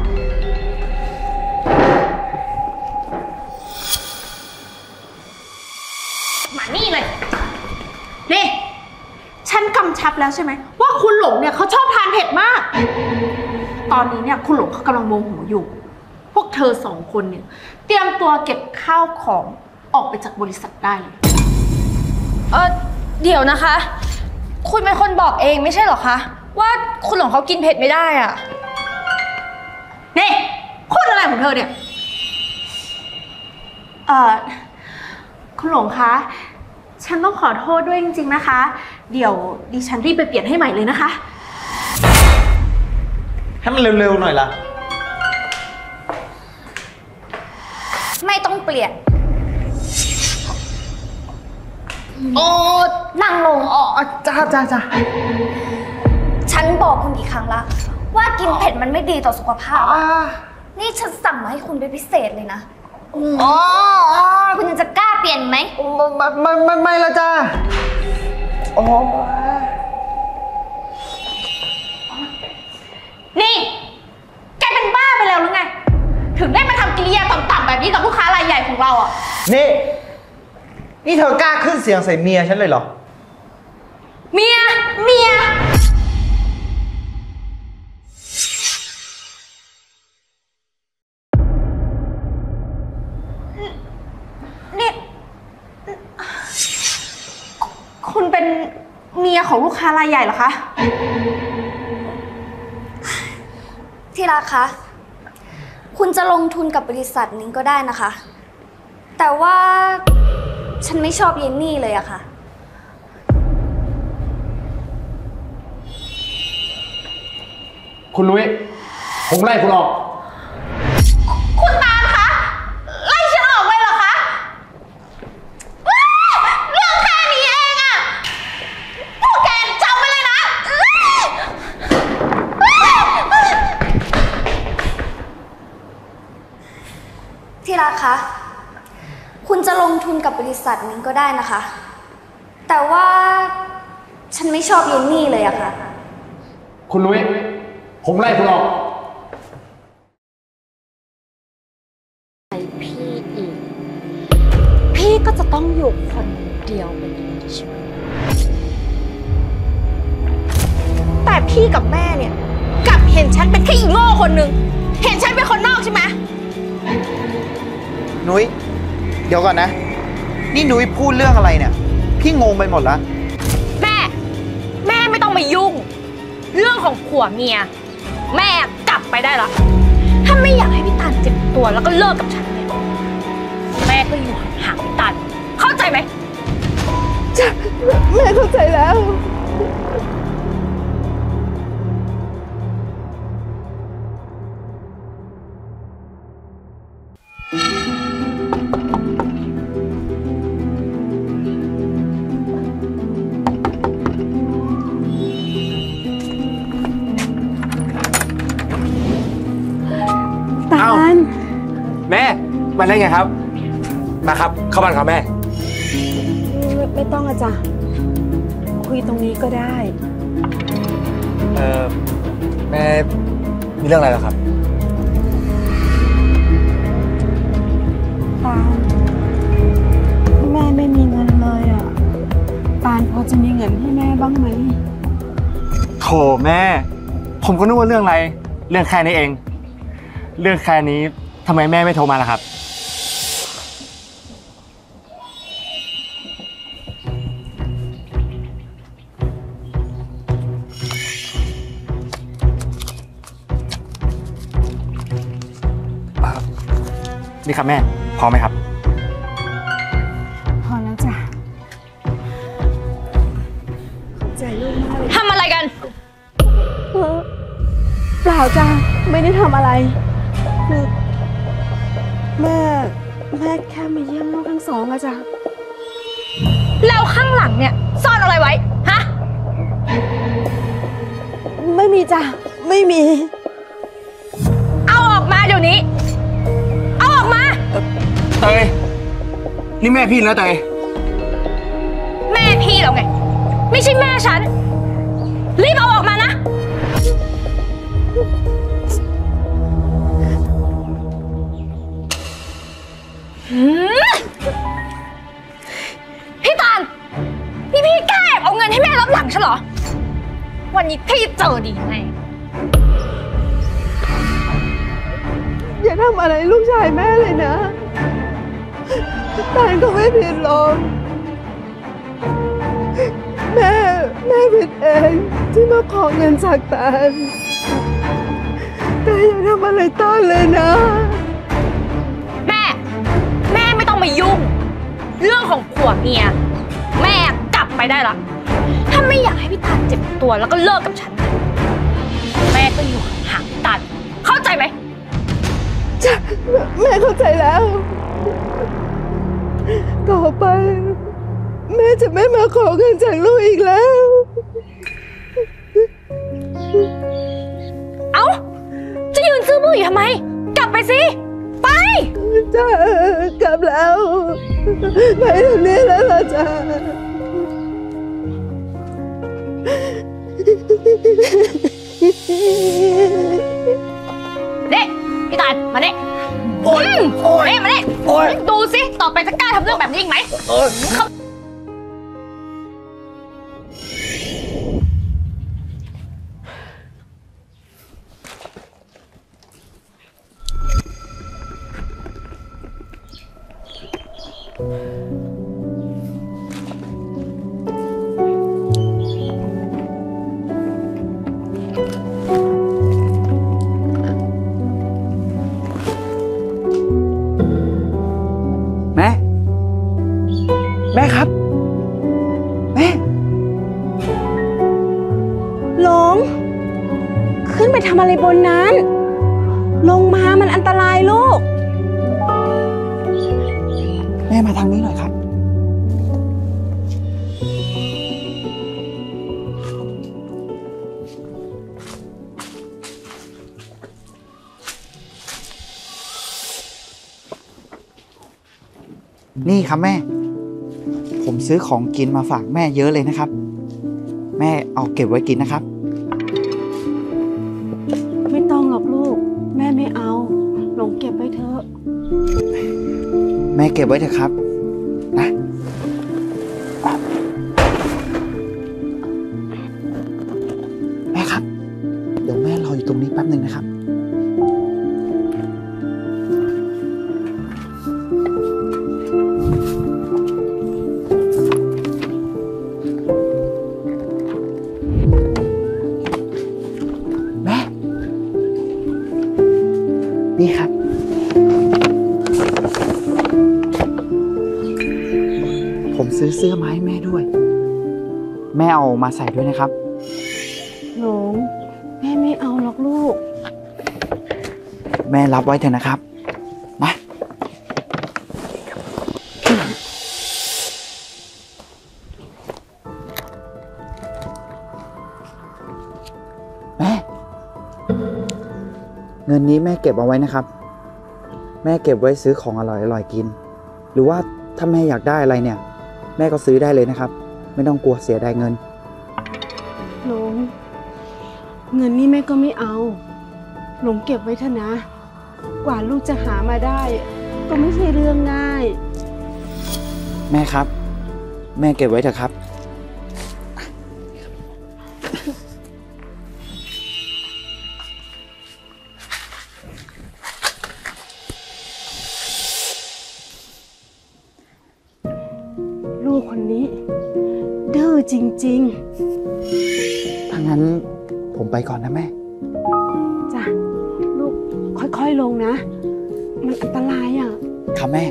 มานี่เลยนี่ฉันกำชับแล้วใช่ไหมว่าคุณหลงเนี่ยเขาชอบทานเผ็ดมากตอนนี้เนี่ยคุณหลงเขากำลังโมโหอยู่พวกเธอสองคนเนี่ยเตรียมตัวเก็บข้าวของออกไปจากบริษัทได้เลยเออเดี๋ยวนะคะคุณเป็นคนบอกเองไม่ใช่หรอคะว่าคุณหลงเขากินเผ็ดไม่ได้อ่ะนี่พูดอะไรของเธอเนี่ยเออคุณหลงคะฉันต้องขอโทษด้วยจริงๆนะคะเดี๋ยวดิฉันรีบไปเปลี่ยนให้ใหม่เลยนะคะให้มันเร็วๆหน่อยล่ะไม่ต้องเปลี่ยนโอ้นั่งลงอ๋อจ้าจ้าจ้าฉันบอกคุณกี่ครั้งละว่ากินเผ็ดมันไม่ดีต่อสุขภาพนี่ฉันสั่งมาให้คุณเป็นพิเศษเลยนะอ๋อคุณจะกล้าเปลี่ยนไหมไม่ไม่ไม่ไม่ละจ้าอ๋อนี่แกเป็นบ้าไปแล้วหรือไงถึงได้มาทำกิริยาต่ำๆแบบนี้กับของเราอ่ะนี่นี่เธอกล้าขึ้นเสียงใส่เมียฉันเลยเหรอเมียเมียนี่คุณเป็นเมียของลูกค้ารายใหญ่เหรอคะที่รักคะคุณจะลงทุนกับบริษัทนี้ก็ได้นะคะ แต่ว่าฉันไม่ชอบเยนนี่เลยอะค่ะคุณนุ้ยผมไล่คุณออกคุณตาลคะไล่ฉันออกเลยเหรอคะเรื่องแค่นี้เองอะพวกแกจำไว้เลยนะที่รักคะคุณจะลงทุนกับบริษัทนี้ก็ได้นะคะ แต่ว่าฉันไม่ชอบเยนนี่เลยอะค่ะคุณนุ้ยผมไล่คุณออกพี่อีกพี่ก็จะต้องอยู่คนเดียวเป็นชีวิตแต่พี่กับแม่เนี่ยกลับเห็นฉันเป็นแค่อีโง่คนหนึ่งเห็นฉันเป็นคนนอกใช่ไหมนุ้ยเดี๋ยวก่อนนะนี่นุ้ยพูดเรื่องอะไรเนี่ยพี่งงไปหมดแล้วแม่แม่ไม่ต้องมายุ่งเรื่องของผัวเมียแม่กลับไปได้ละถ้าไม่อยากให้พี่ตาลเจ็บตัวแล้วก็เลิกกับฉันเลยแม่ก็อยู่ห่างพี่ตาลเข้าใจไหมจ้ะแม่เข้าใจแล้วตาลแม่มาได้ไงครับมาครับเข้าบ้านครับแม่ไม่ต้องอะจ้ะคุยตรงนี้ก็ได้เออแม่มีเรื่องอะไรเหรอครับตาลแม่ไม่มีเงินเลยอะตาลพอจะมีเงินให้แม่บ้างไหมโถแม่ผมก็นึกว่าเรื่องอะไรเรื่องแค่นี้เองเรื่องแค่นี้ทำไมแม่ไม่โทรมาล่ะครับนี่ครับแม่พอไหมครับพอแล้วจ้ะขอบใจลูกมากเลยทำอะไรกันเปล่าจ้ะไม่ได้ทำอะไรคือแม่แม่แค่มาเยี่ยมลูกทั้งสองอะจ้ะแล้วข้างหลังเนี่ยซ่อนอะไรไว้ฮะไม่มีจ้ะไม่มีเอาออกมาเดี๋ยวนี้เอาออกมาเตยนี่แม่พี่นะเตยแม่พี่เหรอไงไม่ใช่แม่ฉันรีบเอาออกมานะพี่ตาลนี่พี่กล้าแอบเอาเงินให้แม่รับหลังฉันเหรอวันนี้พี่เจอดีแน่อย่าทำอะไรลูกชายแม่เลยนะตาลก็ไม่ผิดหรอกแม่แม่ผิดเองที่มาขอเงินจากตาลแต่อย่าทำอะไรตาลเลยนะแม่แม่ไม่ต้องมายุ่งเรื่องของผัวเมียแม่กลับไปได้ละถ้าไม่อยากให้พี่ตาลเจ็บตัวแล้วก็เลิกกับฉันแม่ก็อยู่ห่างพี่ตาลเข้าใจไหมจ้ะแม่เข้าใจแล้วต่อไปแม่จะไม่มาขอเงินจากลูกอีกแล้วเอ้าจะยืนซื้อบื้ออยู่ทำไมกลับไปสิไปจ้ะกลับแล้วไปทางนี้แล้วล่ะจ้ะเด็กพี่ตาลมาเด็กโอ๊ยโอ๊ยมาเนี่ยดูสิต่อไปจะกล้าทำเรื่องแบบนี้อีกไหมแม่ แม่ครับ แม่หลง ขึ้นไปทำอะไรบนนั้น ลงมามันอันตรายลูกแม่มาทางนี้หน่อยครับ นี่ครับแม่ ผมซื้อของกินมาฝากแม่เยอะเลยนะครับ แม่เอาเก็บไว้กินนะครับไม่ต้องหรอกลูก แม่ไม่เอา หลงเก็บไว้เถอะแม่เก็บไว้เถอะครับ นะ แม่ครับ เดี๋ยวแม่รออยู่ตรงนี้แป๊บหนึ่งนะครับ แม่ นี่ครับ ผมซื้อเสื้อมาให้แม่ด้วย แม่เอามาใส่ด้วยนะครับหลง แม่ไม่เอาหรอกลูกแม่รับไว้เถอะนะครับ มา แม่ เงินนี้แม่เก็บเอาไว้นะครับ แม่เก็บไว้ซื้อของอร่อยๆกิน หรือว่าถ้าแม่อยากได้อะไรเนี่ย แม่ก็ซื้อได้เลยนะครับ ไม่ต้องกลัวเสียดายเงินหลง เงินนี่แม่ก็ไม่เอา หลงเก็บไว้เถอะนะ กว่าลูกจะหามาได้ ก็ไม่ใช่เรื่องง่ายแม่ครับ แม่เก็บไว้เถอะครับลูกคนนี้ ดื้อจริงถ้างั้นผมไปก่อนนะแม่ๆ จ้ะ ลูกค่อยๆลงนะ มันอันตรายอ่ะครับแม่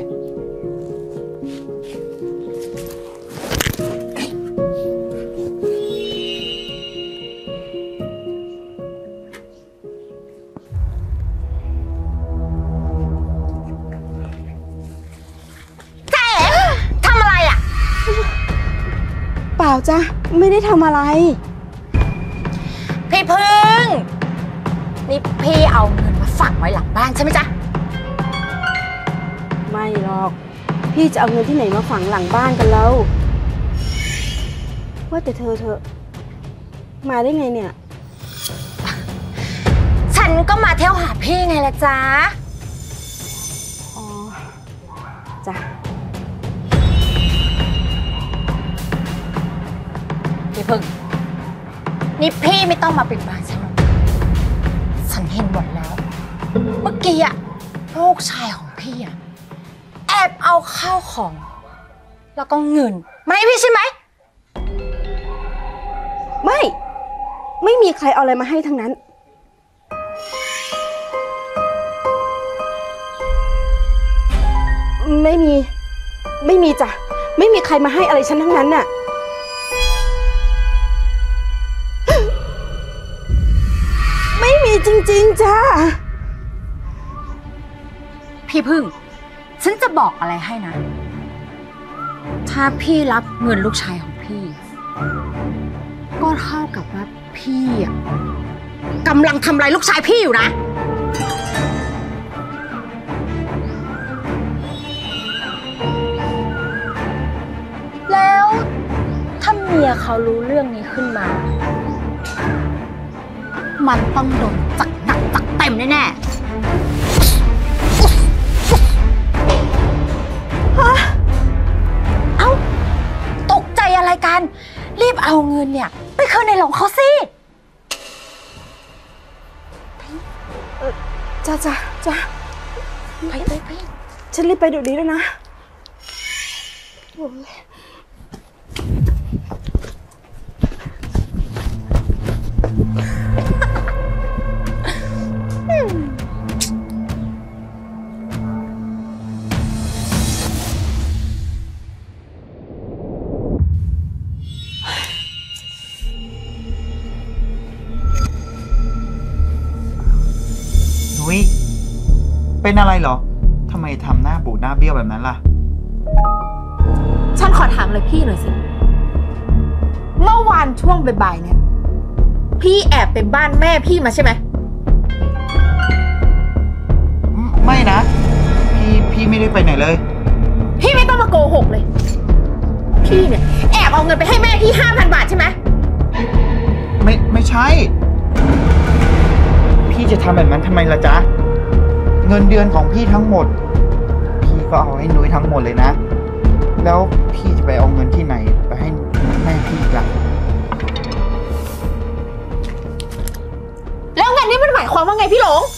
ทำอะไรอ่ะเปล่าจ้ะ ไม่ได้ทำอะไรพี่พึ่งนี่พี่เอาเงินมาฝังไว้หลังบ้านใช่ไหมจ๊ะไม่หรอก พี่จะเอาเงินที่ไหนมาฝังหลังบ้านกันแล้ว ว่าแต่เธอเธอ มาได้ไงเนี่ยฉันก็มาเที่ยวหาพี่ไงล่ะจ๊ะอ๋อ จ้ะพี่พึ่งนี่พี่ไม่ต้องมาปิดบังฉันหรอกฉันเห็นหมดแล้ว เมื่อกี้อะลูกชายของพี่อะแอบเอาข้าวของ แล้วก็เงินมาให้พี่ใช่ไหมไม่ ไม่มีใครเอาอะไรมาให้ทั้งนั้น ไม่มี ไม่มีจ้ะ ไม่มีใครมาให้อะไรฉันทั้งนั้นน่ะ ไม่มีจริงๆจ้าพี่พึ่ง ฉันจะบอกอะไรให้นะ ถ้าพี่รับเงินลูกชายของพี่ ก็เท่ากับว่าพี่อะกำลังทำลายลูกชายพี่อยู่นะ แล้วถ้าเมียเขารู้เรื่องนี้ขึ้นมา มันต้องโดนจัดหนักจัดเต็มแน่ๆเอาเงินเนี่ยไปคืนในหลงเขาสิจ้าจ้าจ้าไปไปไปฉันรีบไปเดี๋ยวนี้เลยนะโอ้ยนุ้ยเป็นอะไรเหรอทำไมทำหน้าบูดหน้าเบี้ยวแบบนั้นล่ะฉันขอถามเลยพี่หน่อยสิ เมื่อวานช่วงบ่ายๆเนี่ย พี่แอบไปบ้านแม่พี่มาใช่ไหมไม่นะ พี่พี่ไม่ได้ไปไหนเลยพี่ไม่ต้องมาโกหกเลย พี่เนี่ยแอบเอาเงินไปให้แม่พี่ห้าพันบาทใช่ไหมไม่ไม่ใช่ พี่จะทำแบบนั้นทำไมล่ะจ๊ะ เงินเดือนของพี่ทั้งหมด พี่ก็เอาให้นุ้ยทั้งหมดเลยนะ แล้วพี่จะไปเอาเงินที่ไหนไปให้แม่พี่ล่ะแล้วเงินนี้มันหมายความว่าไงพี่หลง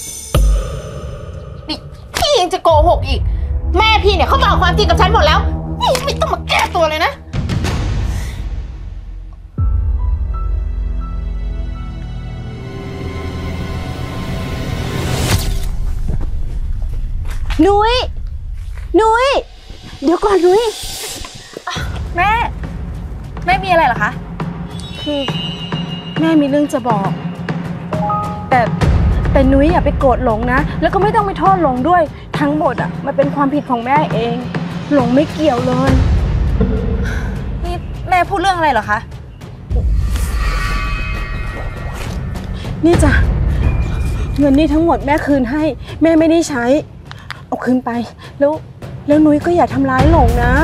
นี่พี่ยังจะโกหกอีก แม่พี่เนี่ยเขาบอกความจริงกับฉันหมดแล้วนี่ไม่ต้องมาแก้ตัวเลยนะ นุ้ย นุ้ย เดี๋ยวก่อนนุ้ยแม่ แม่มีอะไรเหรอคะคือแม่มีเรื่องจะบอก แต่แต่นุ้ยอย่าไปโกรธหลงนะ แล้วก็ไม่ต้องไปโทษหลงด้วย ทั้งหมดอ่ะมันเป็นความผิดของแม่เอง หลงไม่เกี่ยวเลยนี่แม่พูดเรื่องอะไรเหรอคะนี่จ้ะเงินนี่ทั้งหมดแม่คืนให้ แม่ไม่ได้ใช้ เอาคืนไป แล้วแล้วนุ้ยก็อย่าทำร้ายหลงนะ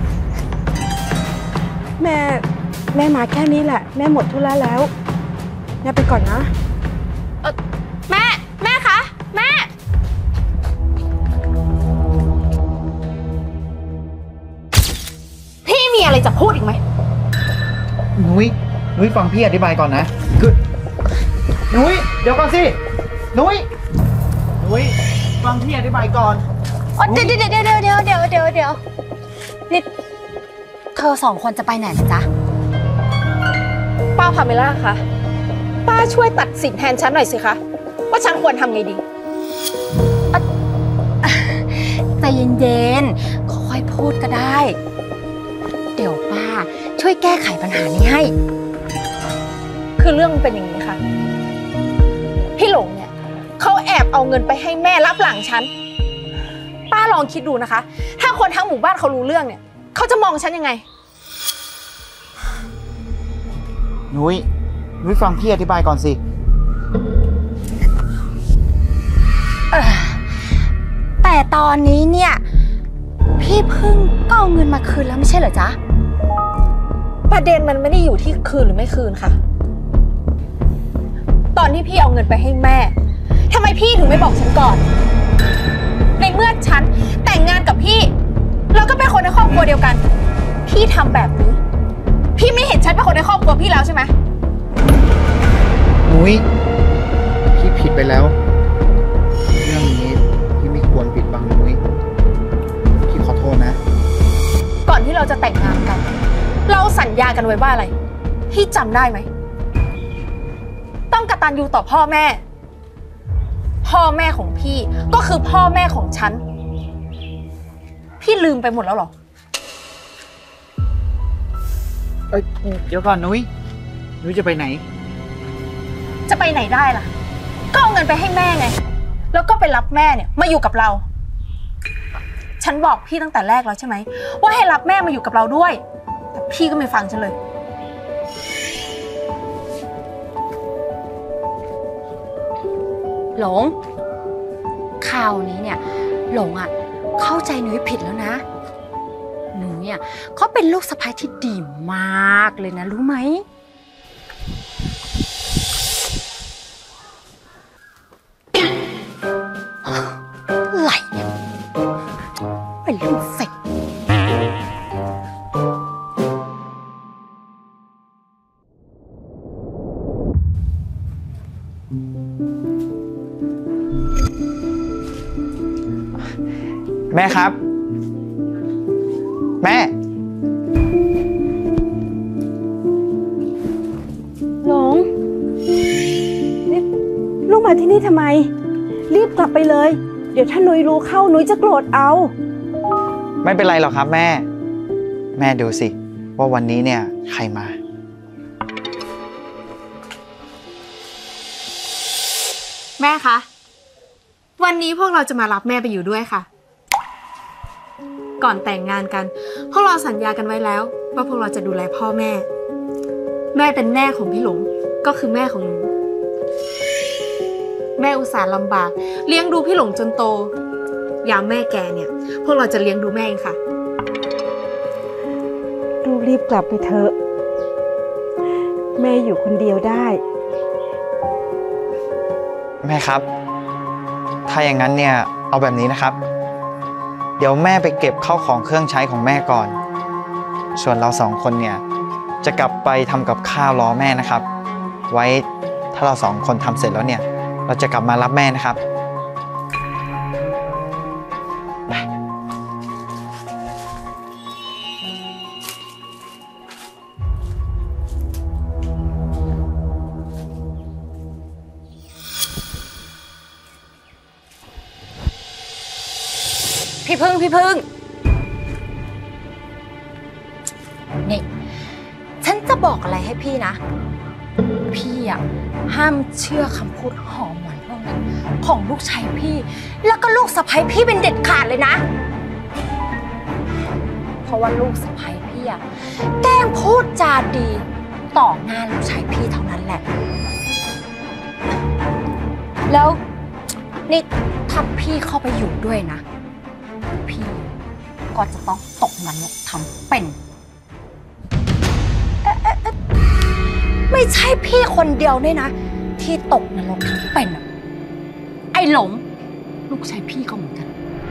แม่แม่มาแค่นี้แหละ แม่หมดธุระแล้วแม่ไปก่อนนะเออแม่ แม่คะ แม่พี่มีอะไรจะพูดอีกไหมนุ้ย นุ้ยฟังพี่อธิบายก่อนนะ คือ นุ้ย เดี๋ยวก่อนสิ นุ้ย นุ้ย ฟังพี่อธิบายก่อนเดี๋ยวเดี๋ยวเดี๋ยวเดี๋ยวเดี๋ยวเดี๋ยวเดี๋ยวนี่เธอสองคนจะไปไหนนะจ๊ะป้าพาเมล่าคะป้าช่วยตัดสินแทนฉันหน่อยสิคะ ว่าฉันควรทำไงดีใจเย็นๆค่อยๆพูดก็ได้ เดี๋ยวป้าช่วยแก้ไขปัญหานี้ให้คือเรื่องมันเป็นอย่างนี้ค่ะ พี่หลงเนี่ยเขาแอบเอาเงินไปให้แม่รับหลังฉัน ป้าลองคิดดูนะคะ ถ้าคนทั้งหมู่บ้านเขารู้เรื่องเนี่ยเขาจะมองฉันยังไงนุ้ย นุ้ยฟังพี่อธิบายก่อนสิแต่ตอนนี้เนี่ยพี่เพิ่งก็เอาเงินมาคืนแล้วไม่ใช่เหรอจ๊ะประเด็นมันไม่ได้อยู่ที่คืนหรือไม่คืนค่ะ ตอนที่พี่เอาเงินไปให้แม่ทำไมพี่ถึงไม่บอกฉันก่อน ในเมื่อฉันแต่งงานกับพี่แล้วก็เป็นคนในครอบครัวเดียวกัน พี่ทำแบบนี้ พี่ไม่เห็นฉันเป็นคนในครอบครัวพี่แล้วใช่ไหมนุ้ย พี่ผิดไปแล้ว เรื่องนี้พี่ไม่ควรปิดบังนุ้ย พี่ขอโทษนะก่อนที่เราจะแต่งงานกัน เราสัญญากันไว้ว่าอะไร พี่จำได้ไหม ต้องกตัญญูต่อพ่อแม่ พ่อแม่ของพี่ก็คือพ่อแม่ของฉัน พี่ลืมไปหมดแล้วเหรอเอ้ยเดี๋ยวก่อนนุ้ย นุ้ยจะไปไหนจะไปไหนได้ล่ะ ก็เอาเงินไปให้แม่ไง แล้วก็ไปรับแม่เนี่ยมาอยู่กับเรา ฉันบอกพี่ตั้งแต่แรกแล้วใช่ไหมว่าให้รับแม่มาอยู่กับเราด้วย แต่พี่ก็ไม่ฟังฉันเลยหลงคราวนี้เนี่ยหลงอ่ะเข้าใจหนุ้ยผิดแล้วนะหนุ้ยอ่ะเขาเป็นลูกสะใภ้ที่ดีมากเลยนะรู้ไหมอะไรเนี่ยเป็นลูกเสกแม่ครับ แม่หลงนี่ลูกมาที่นี่ทำไม รีบกลับไปเลย เดี๋ยวถ้านุ้ยรู้เข้านุ้ยจะโกรธเอาไม่เป็นไรหรอกครับแม่ แม่ดูสิว่าวันนี้เนี่ยใครมาแม่คะ วันนี้พวกเราจะมารับแม่ไปอยู่ด้วยค่ะ ก่อนแต่งงานกันพวกเราสัญญากันไว้แล้วว่าพวกเราจะดูแลพ่อแม่ แม่เป็นแม่ของพี่หลงก็คือแม่ของหนูแม่อุตส่าห์ลำบากเลี้ยงดูพี่หลงจนโตยามแม่แก่เนี่ยพวกเราจะเลี้ยงดูแม่เองค่ะลูกรีบกลับไปเถอะแม่อยู่คนเดียวได้แม่ครับ ถ้าอย่างนั้นเนี่ยเอาแบบนี้นะครับ เดี๋ยวแม่ไปเก็บข้าวของเครื่องใช้ของแม่ก่อน ส่วนเราสองคนเนี่ยจะกลับไปทำกับข้าวรอแม่นะครับ ไว้ถ้าเราสองคนทำเสร็จแล้วเนี่ยเราจะกลับมารับแม่นะครับพี่พึ่งพี่พึ่งนี่ฉันจะบอกอะไรให้พี่นะพี่อะห้ามเชื่อคำพูดหอมหวานพวกนั้นของลูกชายพี่แล้วก็ลูกสะใภ้พี่เป็นเด็ดขาดเลยนะเพราะว่าลูกสะใภ้พี่อะแกล้งพูดจาดีต่อหน้าลูกชายพี่เท่านั้นแหละแล้วนี่ถ้าพี่เข้าไปอยู่ด้วยนะพี่ก็จะต้องตกนรกทั้งเป็นเอ๊ะเอ๊ะเอ๊ะไม่ใช่พี่คนเดียวเนี่ยนะที่ตกนรกทั้งเป็นอะไอ้หลงลูกชายพี่ก็เหมือนกัน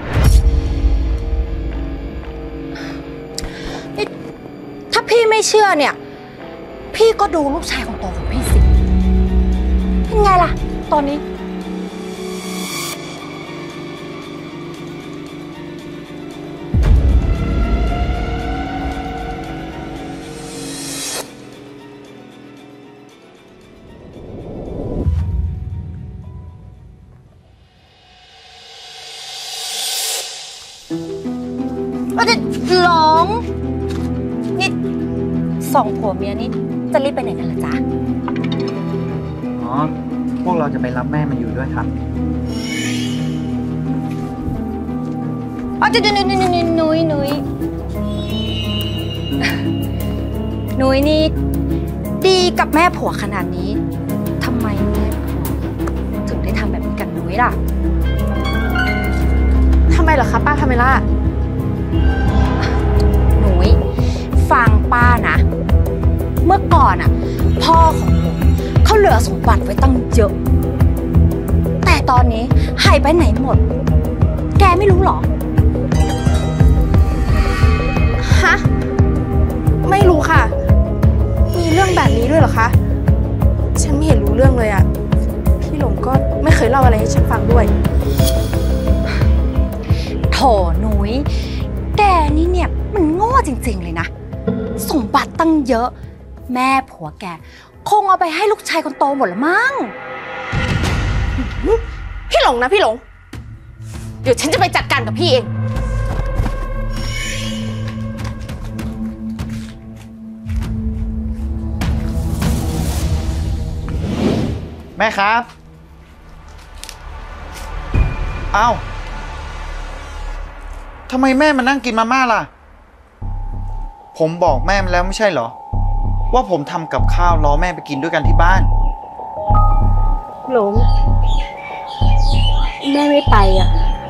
นี่ถ้าพี่ไม่เชื่อเนี่ยพี่ก็ดูลูกชายคนโตของพี่สิเป็นไงล่ะตอนนี้หลงนี่สองผัวเมียนี่จะรีบไปไหนกันล่ะจ๊ะอ๋อพวกเราจะไปรับแม่มาอยู่ด้วยครับอ๋อเดี๋ยวนุ้ยนุ้ยนุ้ยนุ้ยนุ้ยนี่ดีกับแม่ผัวขนาดนี้ทำไมแม่ผัวถึงได้ทำแบบนี้กับนุ้ยล่ะทำไมเหรอคะป้าพาเมล่าฟังป้านะเมื่อก่อนอ่ะพ่อของหนูเขาเหลือสมบัติไว้ตั้งเยอะแต่ตอนนี้หายไปไหนหมดแกไม่รู้หรอฮะไม่รู้ค่ะมีเรื่องแบบนี้ด้วยเหรอคะฉันไม่เห็นรู้เรื่องเลยอ่ะพี่หลงก็ไม่เคยเล่าอะไรให้ฉันฟังด้วยโถหนุยแกนี่เนี่ยมันโง่จริงๆเลยนะสมบัติตั้งเยอะแม่ผัวแกคงเอาไปให้ลูกชายคนโตหมดละมั้งพี่หลงนะพี่หลงเดี๋ยวฉันจะไปจัดการกับพี่เองแม่ครับอ้าวทำไมแม่มานั่งกินมาม่าล่ะผมบอกแม่มาแล้วไม่ใช่เหรอว่าผมทำกับข้าวรอแม่ไปกินด้วยกันที่บ้านหลงแม่ไม่ไปอ่ะ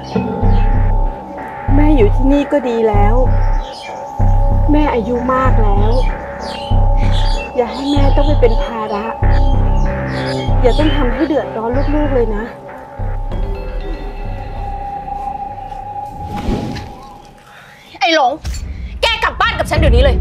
แม่อยู่ที่นี่ก็ดีแล้วแม่อายุมากแล้วอย่าให้แม่ต้องไปเป็นภาระอย่าต้องทำให้เดือดร้อนลูกๆเลยนะไอ้หลงแกกลับบ้านกับฉันเดี๋ยวนี้เลย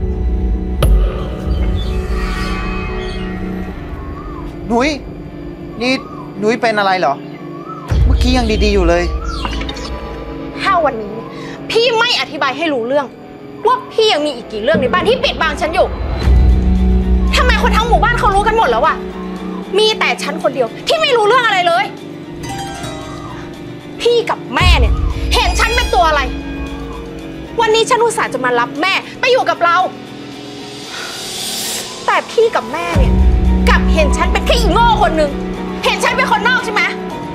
หนุ้ยนี่หนุ้ยเป็นอะไรเหรอเมื่อกี้ยังดีๆอยู่เลยถ้าวันนี้พี่ไม่อธิบายให้รู้เรื่องว่าพี่ยังมีอีกกี่เรื่องในบ้านที่ปิดบังฉันอยู่ทำไมคนทั้งหมู่บ้านเขารู้กันหมดแล้ววะมีแต่ฉันคนเดียวที่ไม่รู้เรื่องอะไรเลยพี่กับแม่เนี่ยเห็นฉันเป็นตัวอะไรวันนี้ฉันอุตส่าห์จะมารับแม่ไปอยู่กับเราแต่พี่กับแม่เนี่ยกลับเห็นฉันเป็นแค่อีโง่คนหนึ่งเห็นฉันเป็นคนนอกใช่ไหม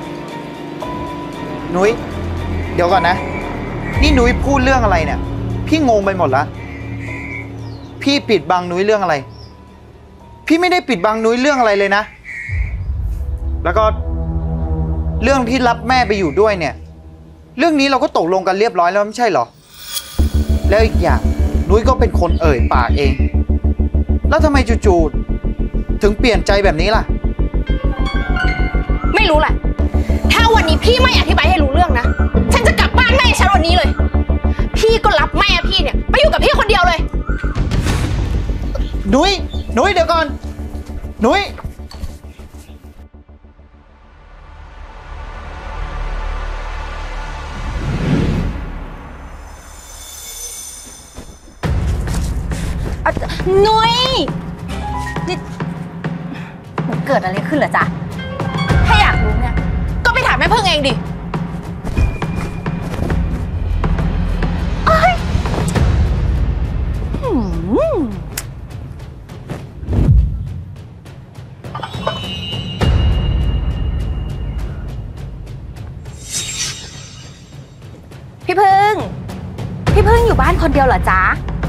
นุ้ยเดี๋ยวก่อนนะนี่นุ้ยพูดเรื่องอะไรเนี่ยพี่งงไปหมดแล้วพี่ปิดบังนุ้ยเรื่องอะไรพี่ไม่ได้ปิดบังนุ้ยเรื่องอะไรเลยนะแล้วก็เรื่องที่รับแม่ไปอยู่ด้วยเนี่ยเรื่องนี้เราก็ตกลงกันเรียบร้อยแล้วไม่ใช่เหรอแล้วอีกอย่างนุ้ยก็เป็นคนเอ่ยปากเองแล้วทำไมจู่ๆถึงเปลี่ยนใจแบบนี้ล่ะไม่รู้แหละถ้าวันนี้พี่ไม่อธิบายให้รู้เรื่องนะฉันจะกลับบ้านแม่ฉันวันนี้เลยพี่ก็รับแม่พี่เนี่ยไปอยู่กับพี่คนเดียวเลยนุ้ยนุ้ยเดี๋ยวก่อนนุ้ยนุ้ยนี่มันเกิดอะไรขึ้นเหรอจ๊ะถ้าอยากรู้เนี่ยก็ไปถามแม่พึ่งเองดิพี่พึ่งพี่พึ่งอยู่บ้านคนเดียวเหรอจ๊ะ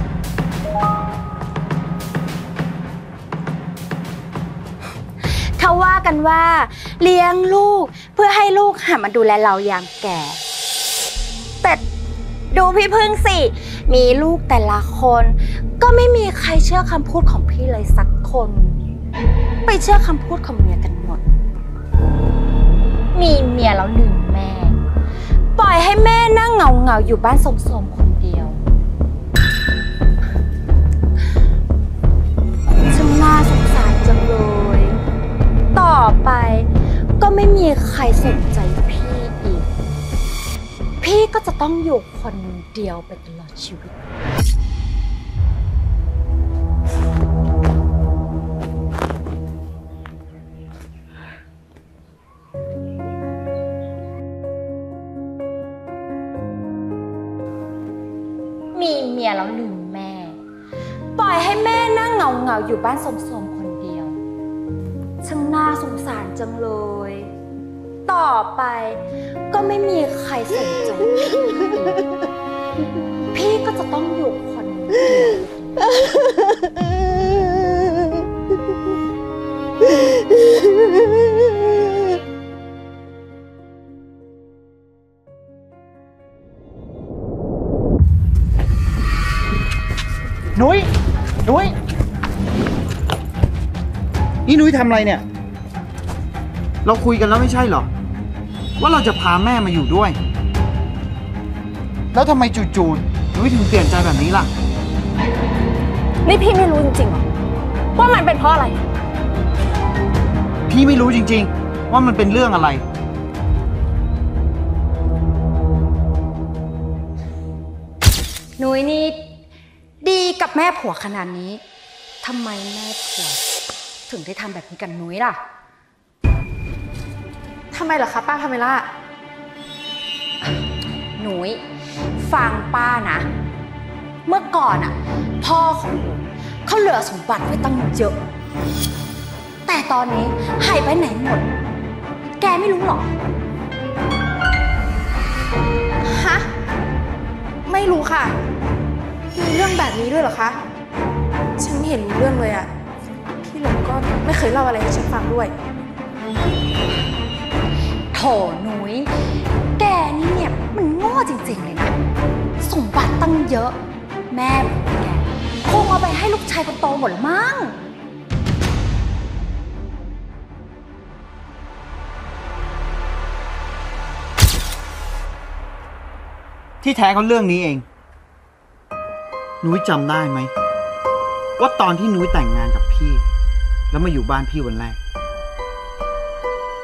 เขาว่ากันว่าเลี้ยงลูกเพื่อให้ลูกหันมาดูแลเรายามแก่แต่ดูพี่พึ่งสิมีลูกแต่ละคนก็ไม่มีใครเชื่อคำพูดของพี่เลยสักคนไปเชื่อคำพูดของเมียกันหมดมีเมียแล้วลืมแม่ปล่อยให้แม่นั่งเหงาเหงาอยู่บ้านโสมๆคนเดียวช่างน่าสงสารจังเลยต่อไปก็ไม่มีใครสนใจพี่อีกพี่ก็จะต้องอยู่คนเดียวไปตลอดชีวิตมีเมียแล้วลืมแม่ปล่อยให้แม่นั่งเหงาเหงาอยู่บ้านโสมๆคนเดียวช่างน่าสงสารจังเลยต่อไปก็ไม่มีใครสนใจพี่พี่ก็จะต้องอยู่คนเดียวนุ้ยนุ้ยนี่นุ้ยทำอะไรเนี่ยเราคุยกันแล้วไม่ใช่เหรอว่าเราจะพาแม่มาอยู่ด้วยแล้วทำไมจู่ๆนุ้ยถึงเปลี่ยนใจแบบนี้ล่ะนี่พี่ไม่รู้จริงๆหรอว่ามันเป็นเพราะอะไรพี่ไม่รู้จริงๆว่ามันเป็นเรื่องอะไรนุ้ยนี่ดีกับแม่ผัวขนาดนี้ทำไมแม่ผัวถึงได้ทำแบบนี้กับนุ้ยล่ะทำไมเหรอคะป้าพาเมล่านุ้ยฟังป้านะเมื่อก่อนอ่ะพ่อของหนูเขาเหลือสมบัติไว้ตั้งเยอะแต่ตอนนี้หายไปไหนหมดแกไม่รู้หรอฮะไม่รู้ค่ะมีเรื่องแบบนี้ด้วยเหรอคะฉันไม่เห็นรู้เรื่องเลยอะพี่หลงก็ไม่เคยเล่าอะไรให้ฉันฟังด้วยโถนุ้ยแกนี่เนี่ยมันโง่จริงๆเลยนะสมบัติตั้งเยอะแม่แกคงเอาไปให้ลูกชายคนโตหมดมั้งที่แท้ก็เรื่องนี้เองนุ้ยจำได้ไหมว่าตอนที่นุ้ยแต่งงานกับพี่แล้วมาอยู่บ้านพี่วันแรก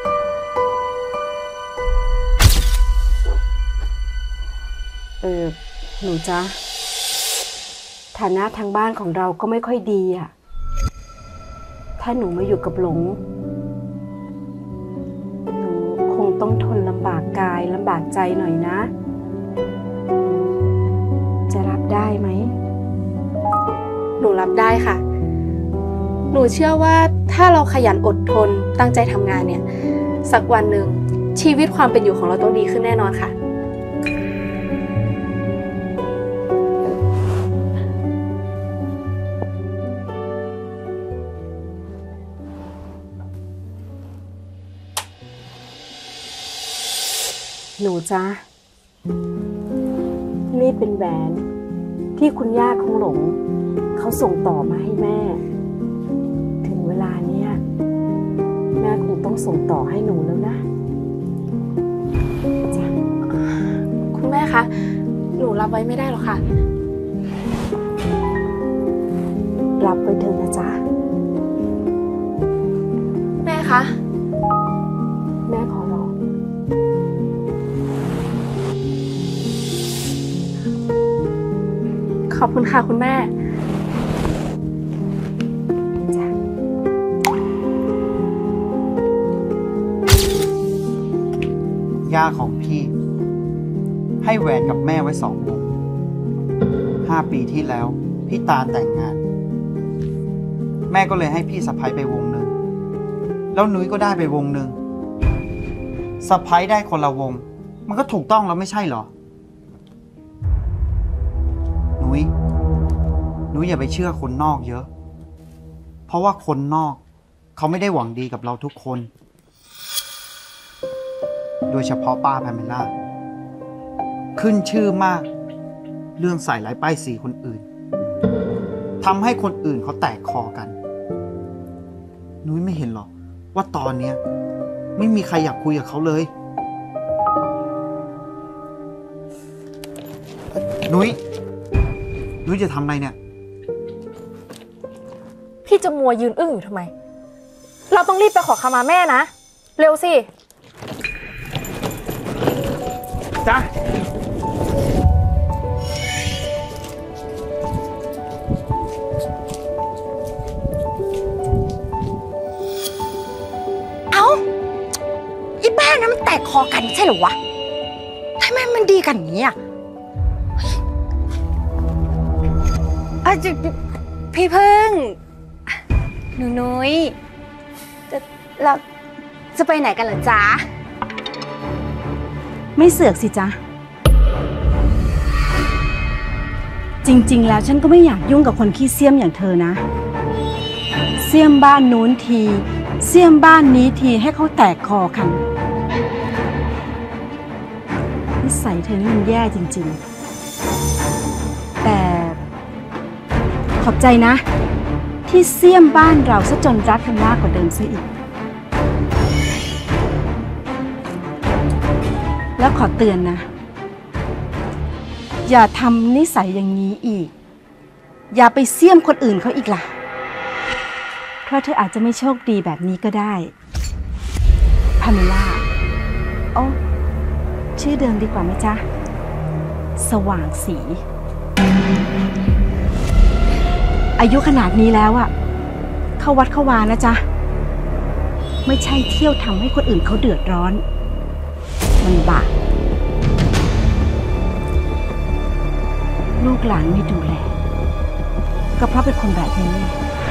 เออหนูจ๊ะฐานะทางบ้านของเราก็ไม่ค่อยดีอ่ะถ้าหนูมาอยู่กับหลงหนูคงต้องทนลำบากกายลำบากใจหน่อยนะจะรับได้ไหมหนูรับได้ค่ะหนูเชื่อว่าถ้าเราขยันอดทนตั้งใจทำงานเนี่ยสักวันหนึ่งชีวิตความเป็นอยู่ของเราต้องดีขึ้นแน่นอนค่ะหนูจ๊ะนี่เป็นแหวนที่คุณย่าของหลงเขาส่งต่อมาให้แม่ถึงเวลาเนี้ยแม่คงต้องส่งต่อให้หนูแล้วนะจ้ะคุณแม่คะหนูรับไว้ไม่ได้หรอกค่ะรับไว้เถอะนะจ๊ะแม่คะแม่ขอร้องขอบคุณค่ะคุณแม่ย่าของพี่ให้แหวนกับแม่ไว้สองวงห้าปีที่แล้วพี่ตาลแต่งงานแม่ก็เลยให้พี่สะใภ้ไปวงหนึ่งแล้วนุ้ยก็ได้ไปวงหนึ่งสะใภ้ได้คนละวงมันก็ถูกต้องแล้วไม่ใช่เหรอนุ้ยนุ้ยอย่าไปเชื่อคนนอกเยอะเพราะว่าคนนอกเขาไม่ได้หวังดีกับเราทุกคนโดยเฉพาะป้าพาเมล่าขึ้นชื่อมากเรื่องใส่ร้ายป้ายสีคนอื่นทำให้คนอื่นเขาแตกคอกันนุ้ยไม่เห็นหรอว่าตอนเนี้ยไม่มีใครอยากคุยกับเขาเลยนุ้ยนุ้ยจะทำอะไรเนี่ยพี่จะมัวยืนอึ้งอยู่ทำไมเราต้องรีบไปขอขมาแม่นะเร็วสิจ้ะเอ้าอีบ้านะมันแตกคอกันใช่หรอวะทำไมมันดีกันอย่างนี้อ่ะอ่ะพี่พึ่งหนูนุ้ยจะเราจะไปไหนกันเหรอจ๊ะไม่เสือกสิจ๊ะจริงๆแล้วฉันก็ไม่อยากยุ่งกับคนขี้เสี้ยมอย่างเธอนะเสี้ยมบ้านนู้นทีเสี้ยมบ้านนี้ทีให้เขาแตกคอกันนิสัยเธอนี่มันแย่จริงๆแต่ขอบใจนะที่เสี้ยมบ้านเราซะจนรักกันมากกว่าเดิมซะอีกแล้วขอเตือนนะอย่าทำนิสัยอย่างนี้อีกอย่าไปเสี้ยมคนอื่นเขาอีกล่ะเพราะเธออาจจะไม่โชคดีแบบนี้ก็ได้พาเมล่าโอ้ชื่อเดิมดีกว่าไหมจ๊ะสว่างสีอายุขนาดนี้แล้วอะเข้าวัดเข้าวานะจ๊ะไม่ใช่เที่ยวทำให้คนอื่นเขาเดือดร้อนมันบาปลูกหลานไม่ดูแลก็เพราะเป็นคนแบบนี้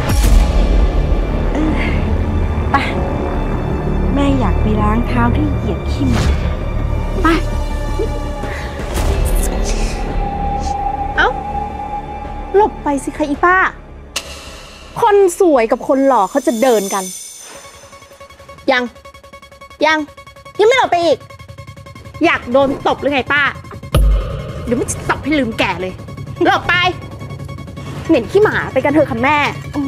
ไปแม่อยากไปล้างเท้าที่เหยียบขี้หมาไปเอ้าหลบไปสิคะอีป้าคนสวยกับคนหล่อเขาจะเดินกันยังยังยังไม่หลบไปอีกอยากโดนตบหรือไงป้าเดี๋ยวมันจะตบให้ลืมแก่เลยหลบไปเหม็นขี้หมาไปกันเถอะค่ะแม่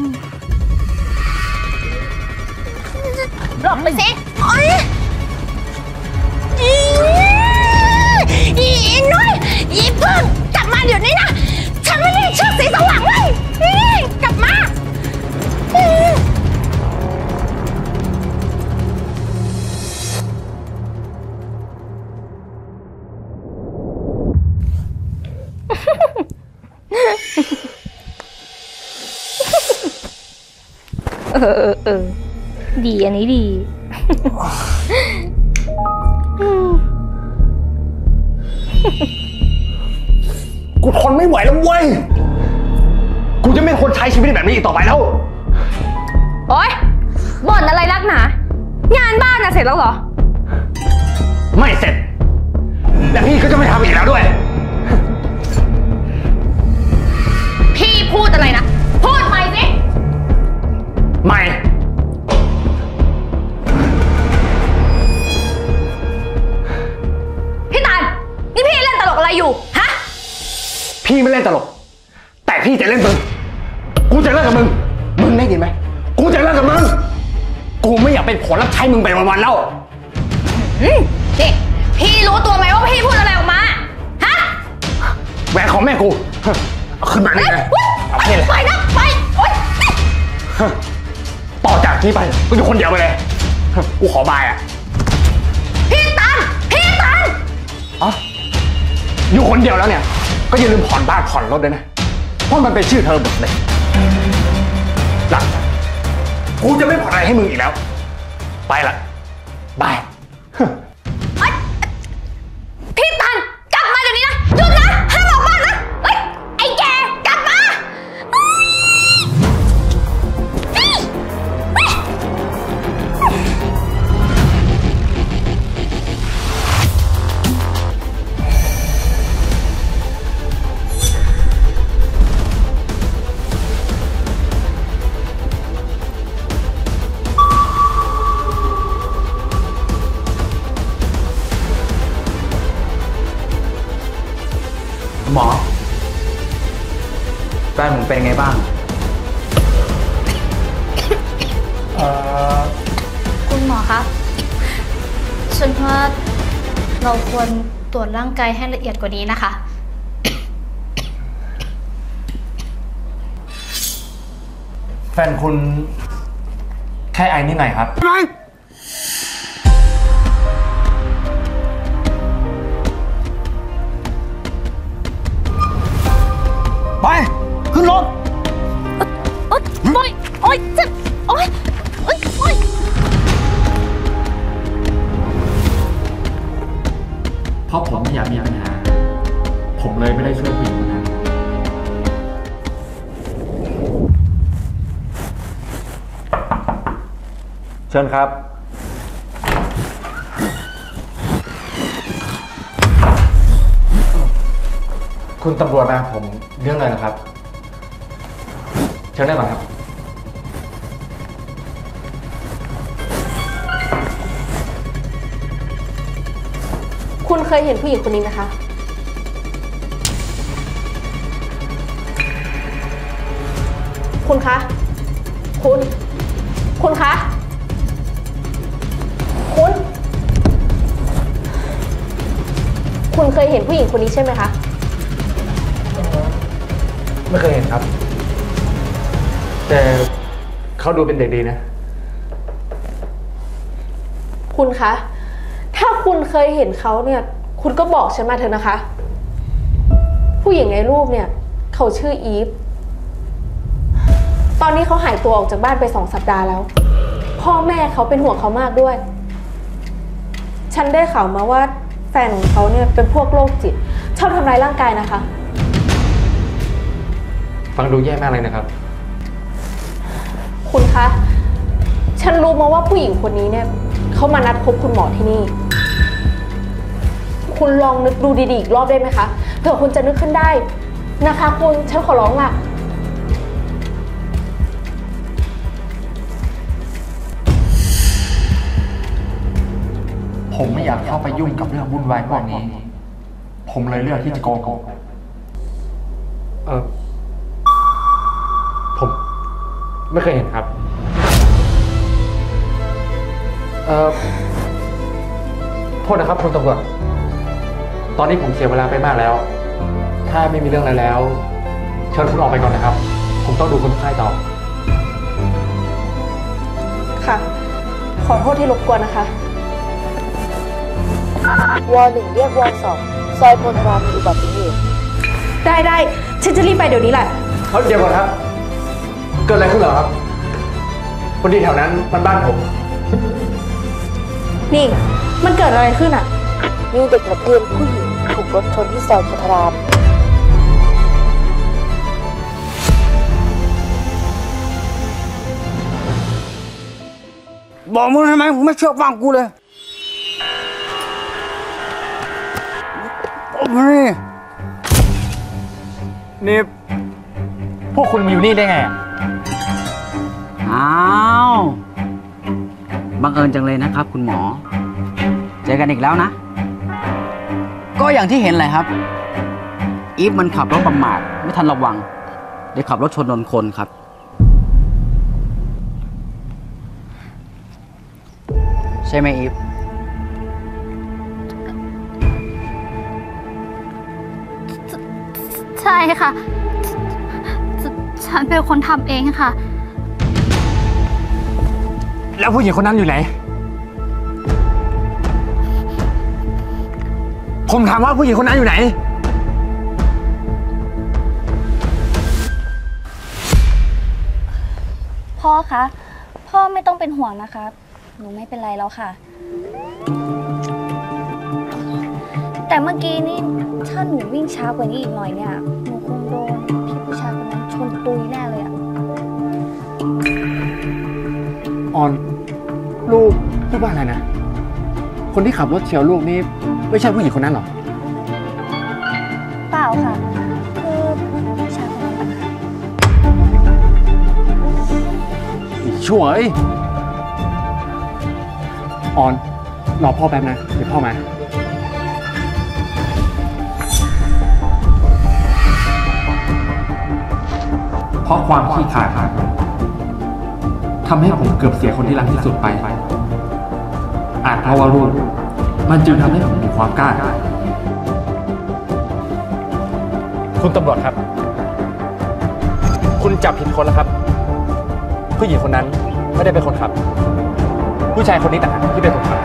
หลบไปสิโอ๊ยอีอีน้อยอีเพิ่งกลับมาเดี๋ยวนี้นะฉันไม่ได้เชือกสีสว่างเลยกลับมาอเออเออดีอันนี้ดีกูทนไม่ไหวแล้วเว้ย กูจะไม่คนใช้ชีวิตแบบนี้อีกต่อไปแล้วโอ๊ยบ่นอะไรนักหนางานบ้านน่ะเสร็จแล้วเหรอไม่เสร็จและพี่ก็จะไม่ทำอีกแล้วด้วยพี่พูดอะไรนะ พูดใหม่สิไม่พี่ตาลนี่พี่เล่นตลกอะไรอยู่ฮะพี่ไม่เล่นตลก แต่พี่จะเล่นมึง กูจะเลิกกับมึง มึงได้ยินไหม กูจะเลิกกับมึง กูไม่อยากเป็นผลรับใช้มึงไปวันๆแล้วอืมนี่พี่รู้ตัวไหมว่าพี่พูดอะไรออกมาฮะแหวนของแม่กูเอาขึ้นมาได้ไงเอาไปเลยไปนะไปโอ๊ยต่อจากนี้ไปกูอยู่คนเดียวไปเลย กูขอบายอ่ะพี่ตันพี่ตันอ๋ออยู่คนเดียวแล้วเนี่ย ก็อย่าลืมผ่อนบ้านผ่อนรถด้วยนะ เพราะมันเป็นชื่อเธอหมดเลยหลังกูจะไม่ผ่อนอะไรให้มึงอีกแล้ว ไปละบายพี่ตันกลับมาเดี๋ยวนี้นะหยุดนะห้ามออกบ้านนะเฮ้ยไอ้แกกลับมาเฮ้ยเฮ้ยเฮ้ยหมอแฟนผมเป็นยังไงบ้างเอ่อคุณหมอคะฉันว่าเราควรตรวจร่างกายให้ละเอียดกว่านี้นะคะแฟนคุณแค่ไอ้นิดหน่อยครับไป ขึ้นรถโอ๊ยโอ๊ยโอ๊ยเจ็บโอ๊ยโอ๊ยโอ๊ยเพราะผมไม่อยากมีปัญหา ผมเลยไม่ได้ช่วยผู้หญิงคนนั้นเชิญครับ คุณตำรวจมาผมเรื่องอะไรนะครับ เชิญได้ก่อนครับคุณเคยเห็นผู้หญิงคนนี้ไหมคะ คุณคะ คุณ คุณคะ คุณ คุณเคยเห็นผู้หญิงคนนี้ใช่ไหมคะไม่เคยเห็นครับ แต่เขาดูเป็นเด็กดีนะคุณคะ ถ้าคุณเคยเห็นเขาเนี่ย คุณก็บอกฉันมาเถอะนะคะ ผู้หญิงในรูปเนี่ย เขาชื่ออีฟ ตอนนี้เขาหายตัวออกจากบ้านไปสองสัปดาห์แล้ว พ่อแม่เขาเป็นห่วงเขามากด้วย ฉันได้ข่าวมาว่าแฟนของเขาเนี่ยเป็นพวกโรคจิต ชอบทำร้ายร่างกายนะคะฟังดูแย่มากเลยนะครับคุณคะ ฉันรู้มาว่าผู้หญิงคนนี้เนี่ยเขามานัดพบคุณหมอที่นี่ คุณลองนึกดูดีๆอีกรอบได้ไหมคะ เผื่อคุณจะนึกขึ้นได้นะคะคุณ ฉันขอร้องล่ะผมไม่อยากเข้าไปยุ่งกับเรื่องวุ่นวายพวกนี้ ผมเลยเลือกที่จะโกงเออผมไม่เคยเห็นครับ เออโทษนะครับคุณตำรวจ ตอนนี้ผมเสียเวลาไปมากแล้ว ถ้าไม่มีเรื่องอะไรแล้ว เชิญคุณออกไปก่อนนะครับ ผมต้องดูคนไข้ต่อค่ะ ขอโทษที่รบกวนนะคะวอหนึ่งเรียกวอสองซอยพลวามีอุบัติเหตุได้ได้ฉันจะรีบไปเดี๋ยวนี้แหละเขาเดี๋ยวก่อนครับ เกิดอะไรขึ้นเหรอครับคนที่แถวนั้นมันบ้านผมนี่ มันเกิดอะไรขึ้นอ่ะมีเด็กนักเรียนผู้หญิงถูกรถชนที่ซอยโพธารามบอกมึงทำไมมึงไม่เชื่อฟังกูเลยโอ้ยนี่ พวกคุณมาอยู่นี่ได้ไงอะอ้าวบังเอิญจังเลยนะครับคุณหมอ เจอกันอีกแล้วนะ ก็อย่างที่เห็นเลยครับ อีฟมันขับรถประมาทไม่ทันระวังได้ขับรถชนโดนคนครับ ใช่ไหมอีฟใช่ค่ะฉฉันเป็นคนทำเองค่ะแล้วผู้หญิงคนนั้นอยู่ไหน ผมถามว่าผู้หญิงคนนั้นอยู่ไหนพ่อคะ พ่อไม่ต้องเป็นห่วงนะคะ หนูไม่เป็นไรแล้วค่ะ แต่เมื่อกี้นี่ถ้าหนูวิ่งช้ากว่านี้อีกหน่อยเนี่ย หนูคงโดนพี่ผู้ชายคนนั้นชนตุยแน่เลยอะออน ลูกพูดว่าอะไรนะ คนที่ขับรถเฉียวลูกนี่ไม่ใช่ผู้หญิงคนนั้นหรอเปล่าค่ะ คือผู้ชายคนนั้นต่างหากอีช่วยออนรอพ่อแป๊บนะ เดี๋ยวพ่อมา เพราะความขี้ขลาดทำให้ผมเกือบเสียคนที่รักที่สุดไป อาจเพราะว่าลูกมันจึงทำให้ผมมีความกล้า คุณตำรวจครับ คุณจับผิดคนแล้วครับ ผู้หญิงคนนั้นไม่ได้เป็นคนขับ ผู้ชายคนนี้ต่างหากที่เป็นคนขับ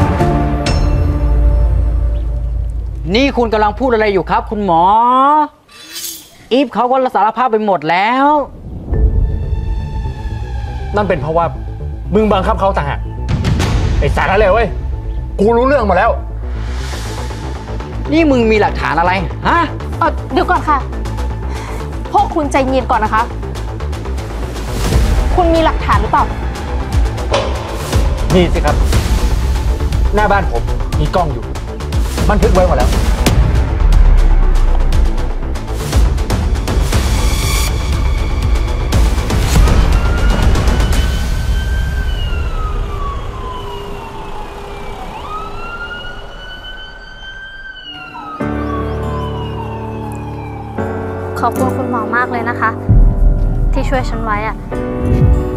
นี่คุณกำลังพูดอะไรอยู่ครับ คุณหมอ อีฟเขาก็สารภาพไปหมดแล้วนั่นเป็นเพราะว่ามึงบังคับเขาต่างหากไอ้สารอะไรเว้ย กูรู้เรื่องหมดแล้วนี่มึงมีหลักฐานอะไร ฮะเออเดี๋ยวก่อนค่ะ พวกคุณใจเย็นก่อนนะคะ คุณมีหลักฐานหรือเปล่านี่สิครับ หน้าบ้านผมมีกล้องอยู่ บันทึกไว้หมดแล้วขอบคุณคุณหมอมากเลยนะคะ ที่ช่วยฉันไว้อะ